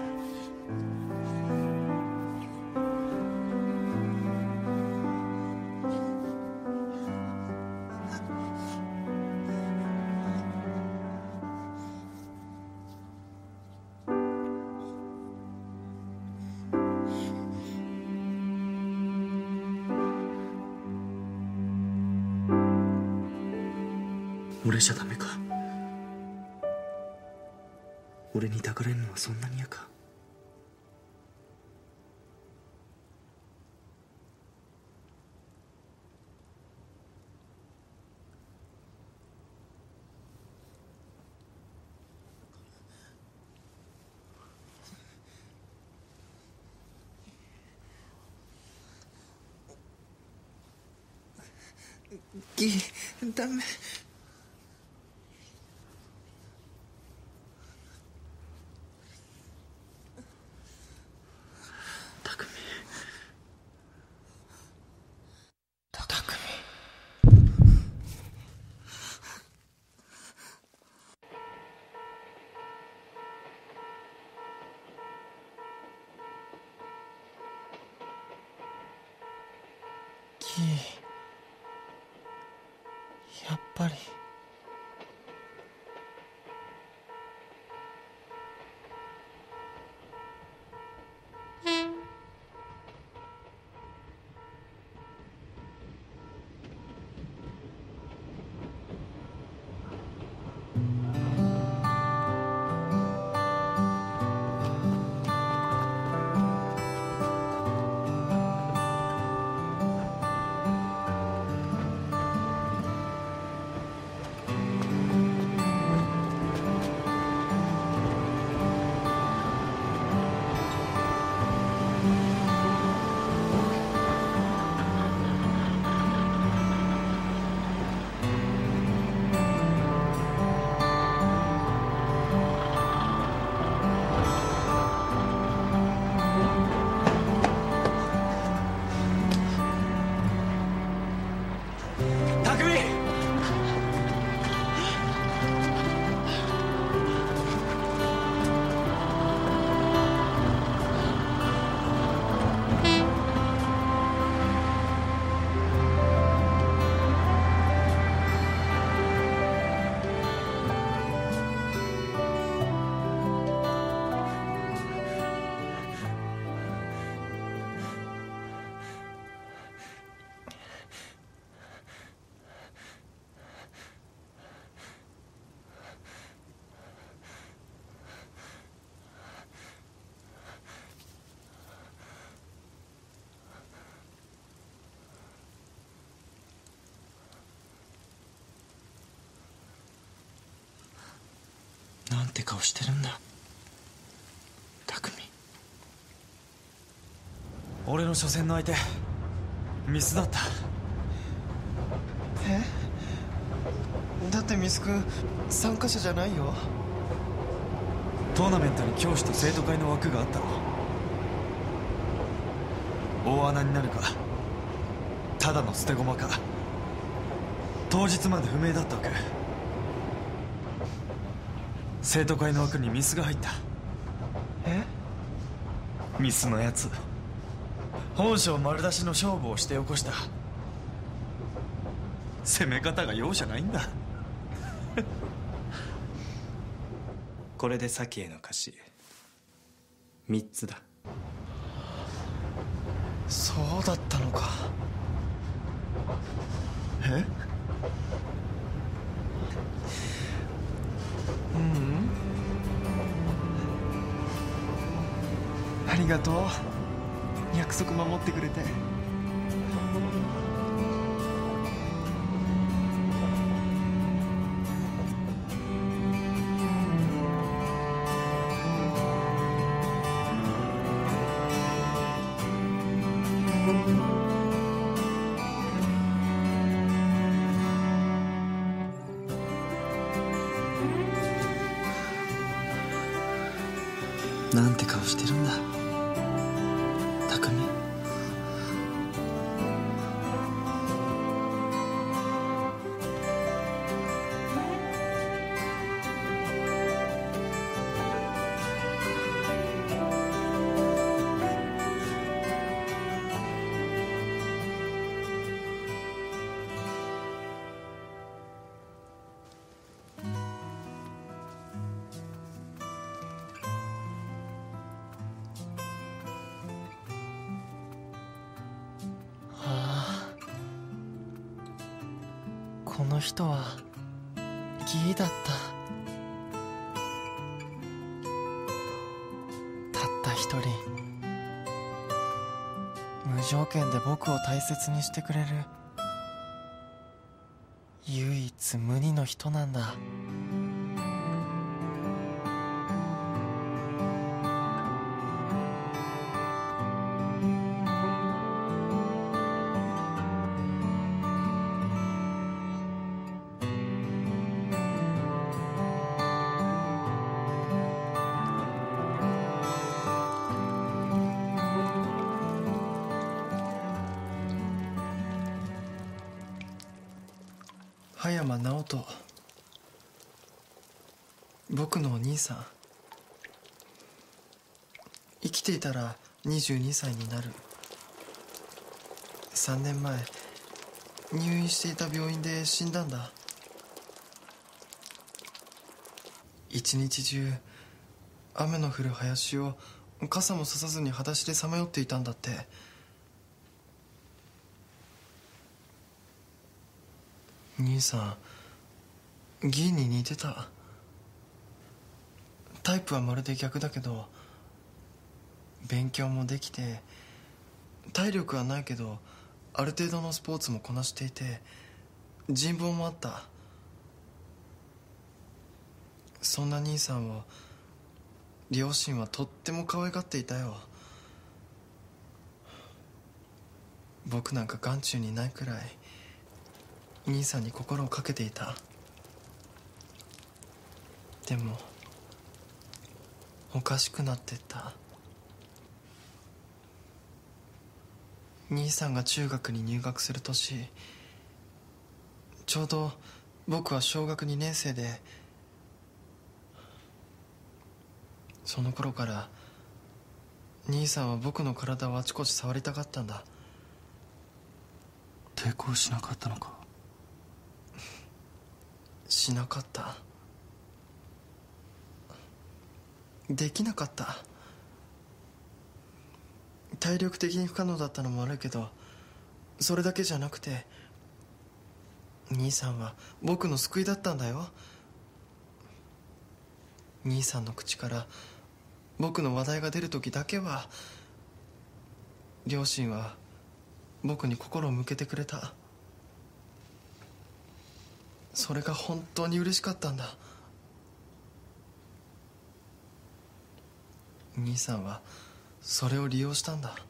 俺じゃダメか。俺に抱かれるのはそんなに嫌か。 ギー、ダメ。 ギー、やっぱり。 なんて顔してるんだ匠。 俺の初戦の相手ミスだった。 だってミス君参加者じゃないよ。 トーナメントに教師と生徒会の枠があったろ。大穴になるかただの捨て駒か当日まで不明だったわけ。生徒会の枠にミスが入った。ミスのやつ本性丸出しの勝負をして起こした攻め方が容赦ないんだ。これで咲への貸し3つだ。 そうだったのか。ありがとう、約束守ってくれて。 なんて顔してるんだ匠。 この人はギーだった。たった一人無条件で僕を大切にしてくれる唯一無二の人なんだ。葉山直人、僕のお兄さん。生きていたら22歳になる。3年前入院していた病院で死んだんだ。一日中雨の降る林を傘もささずに裸足でさまよっていたんだって。兄さんギーに似てた。タイプはまるで逆だけど勉強もできて体力はないけどある程度のスポーツもこなしていて人望もあった。そんな兄さんを両親はとっても可愛がっていたよ。僕なんか眼中にないくらい兄さんに心をかけていた。でもおかしくなってった。兄さんが中学に入学する年、ちょうど僕は小学2年生で、その頃から兄さんは僕の体をあちこち触りたかったんだ。 抵抗しなかったのか。 しなかった。できなかった。体力的に不可能だったのも悪いけどそれだけじゃなくて兄さんは僕の救いだったんだよ。兄さんの口から僕の話題が出る時だけは両親は僕に心を向けてくれた。それが本当に嬉しかったんだ。 兄さんはそれを利用したんだ。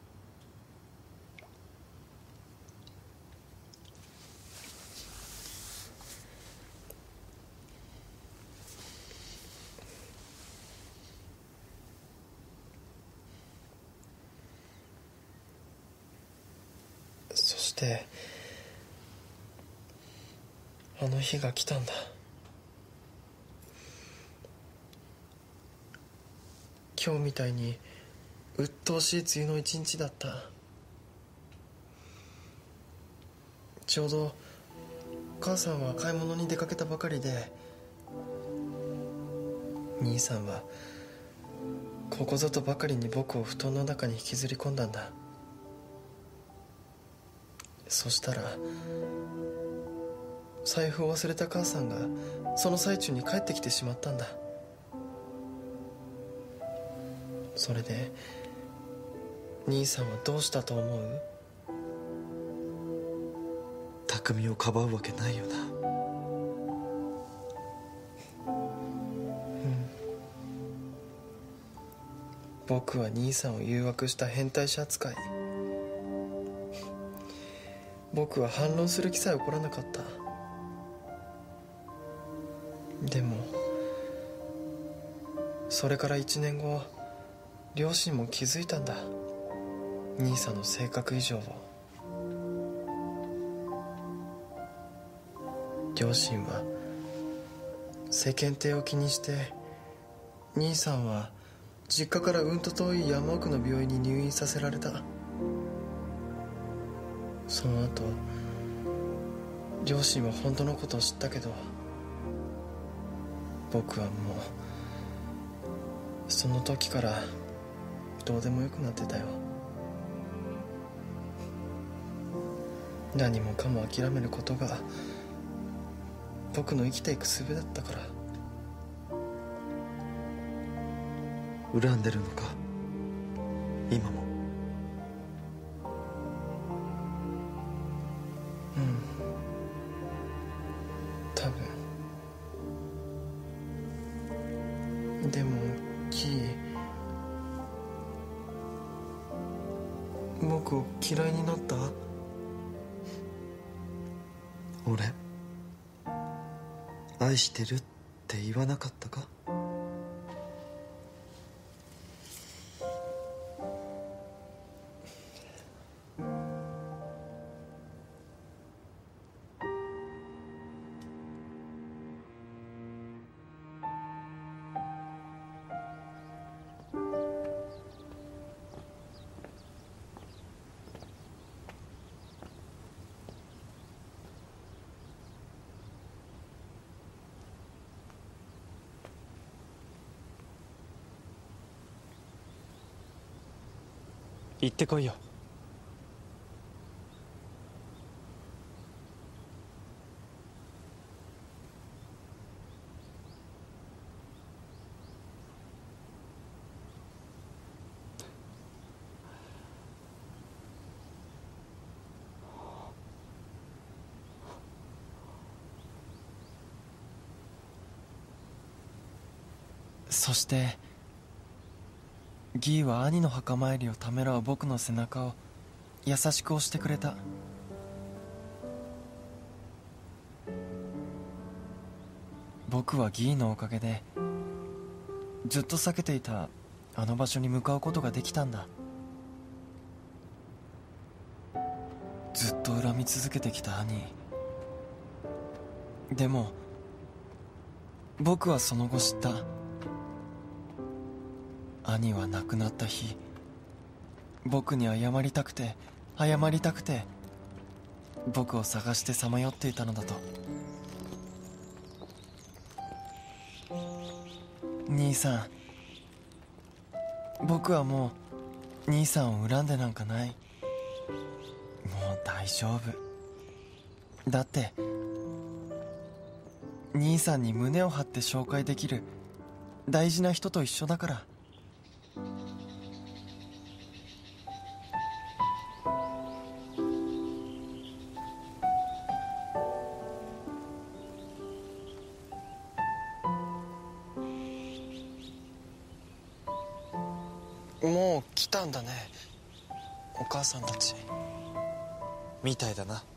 そしてあの日が来たんだ。今日みたいに鬱陶しい梅雨の一日だった。ちょうど母さんは買い物に出かけたばかりで、兄さんはここぞとばかりに僕を布団の中に引きずり込んだんだ。そしたら財布を忘れた母さんがその最中に帰ってきてしまったんだ。それで兄さんはどうしたと思う？ 匠をかばうわけないよな。 僕は兄さんを誘惑した変態者扱い。僕は反論する気さえ起こらなかった。でもそれから1年後、両親も気づいたんだ、兄さんの性格異常を。両親は世間体を気にして兄さんは実家からうんと遠い山奥の病院に入院させられた。その後両親は本当のことを知ったけど、僕はもうその時からどうでもよくなってたよ。何もかも諦めることが僕の生きていく術だったから。 恨んでるのか今も？ 多分。でもキー、僕を嫌いになった？ 俺愛してるって言わなかったか？ 行ってこいよ。 そしてギーは兄の墓参りをためらう僕の背中を優しく押してくれた。僕はギーのおかげでずっと避けていたあの場所に向かうことができたんだ。ずっと恨み続けてきた兄。でも僕はその後知った。兄は亡くなった日、僕に謝りたくて僕を探してさまよっていたのだと。兄さん、僕はもう兄さんを恨んでなんかない。もう大丈夫だって、兄さんに胸を張って紹介できる大事な人と一緒だから。 もう来たんだね、お母さんたち。 みたいだな。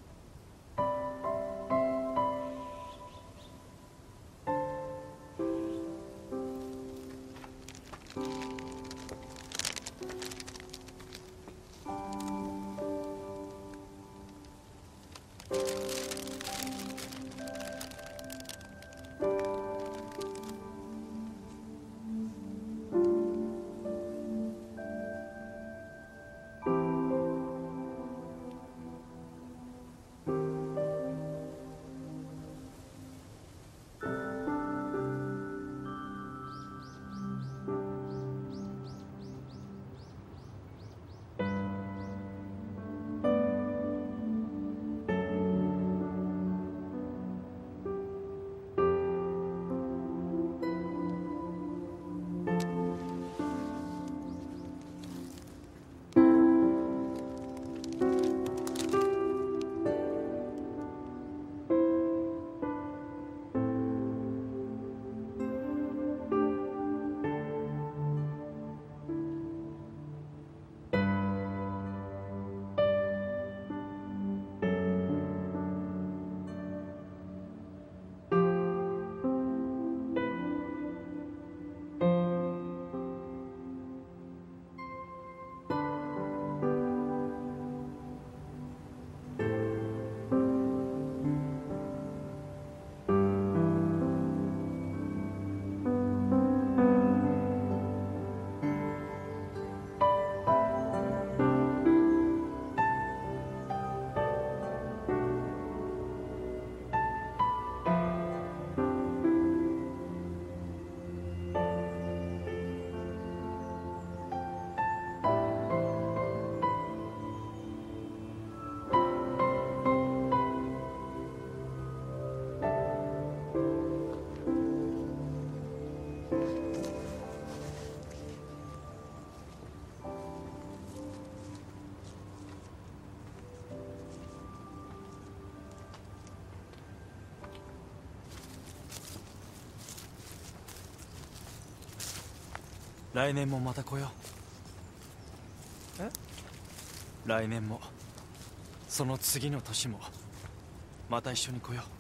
来年もまた来よう。来年もその次の年もまた一緒に来よ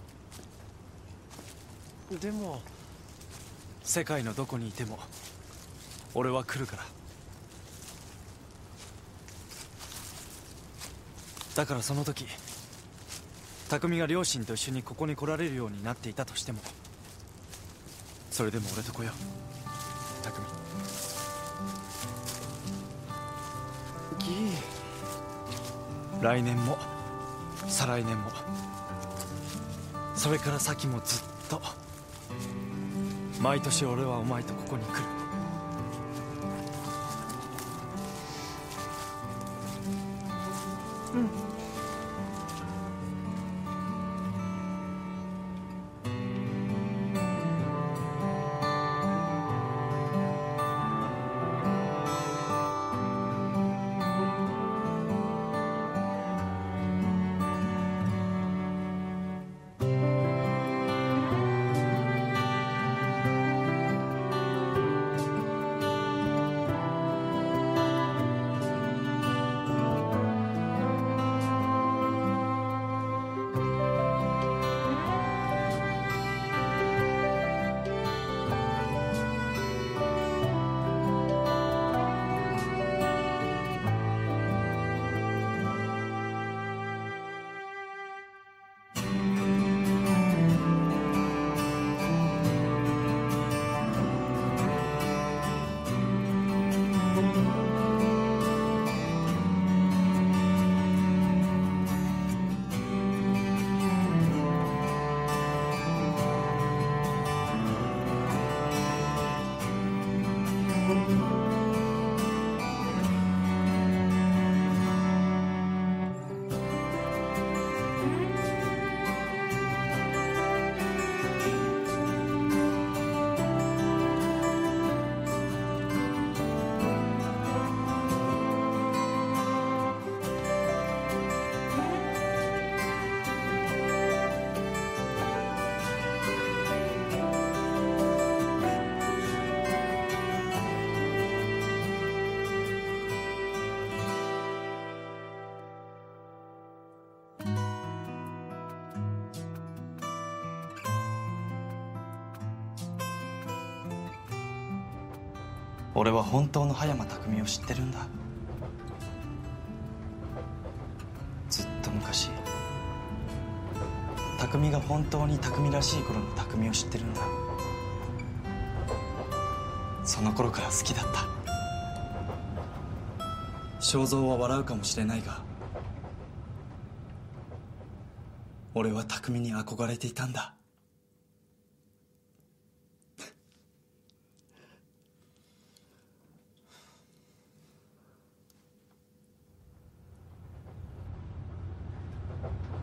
う。 でも世界のどこにいても俺は来るから。だからその時匠が両親と一緒にここに来られるようになっていたとしても、それでも俺と来よう匠。来年も再来年もそれから先もずっと毎年俺はお前とここに来る。 俺は本当の葉山匠を知ってるんだ。ずっと昔、匠が本当に匠らしい頃の匠を知ってるんだ。その頃から好きだった。正蔵は笑うかもしれないが、俺は匠に憧れていたんだ。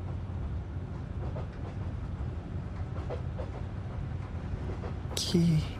キー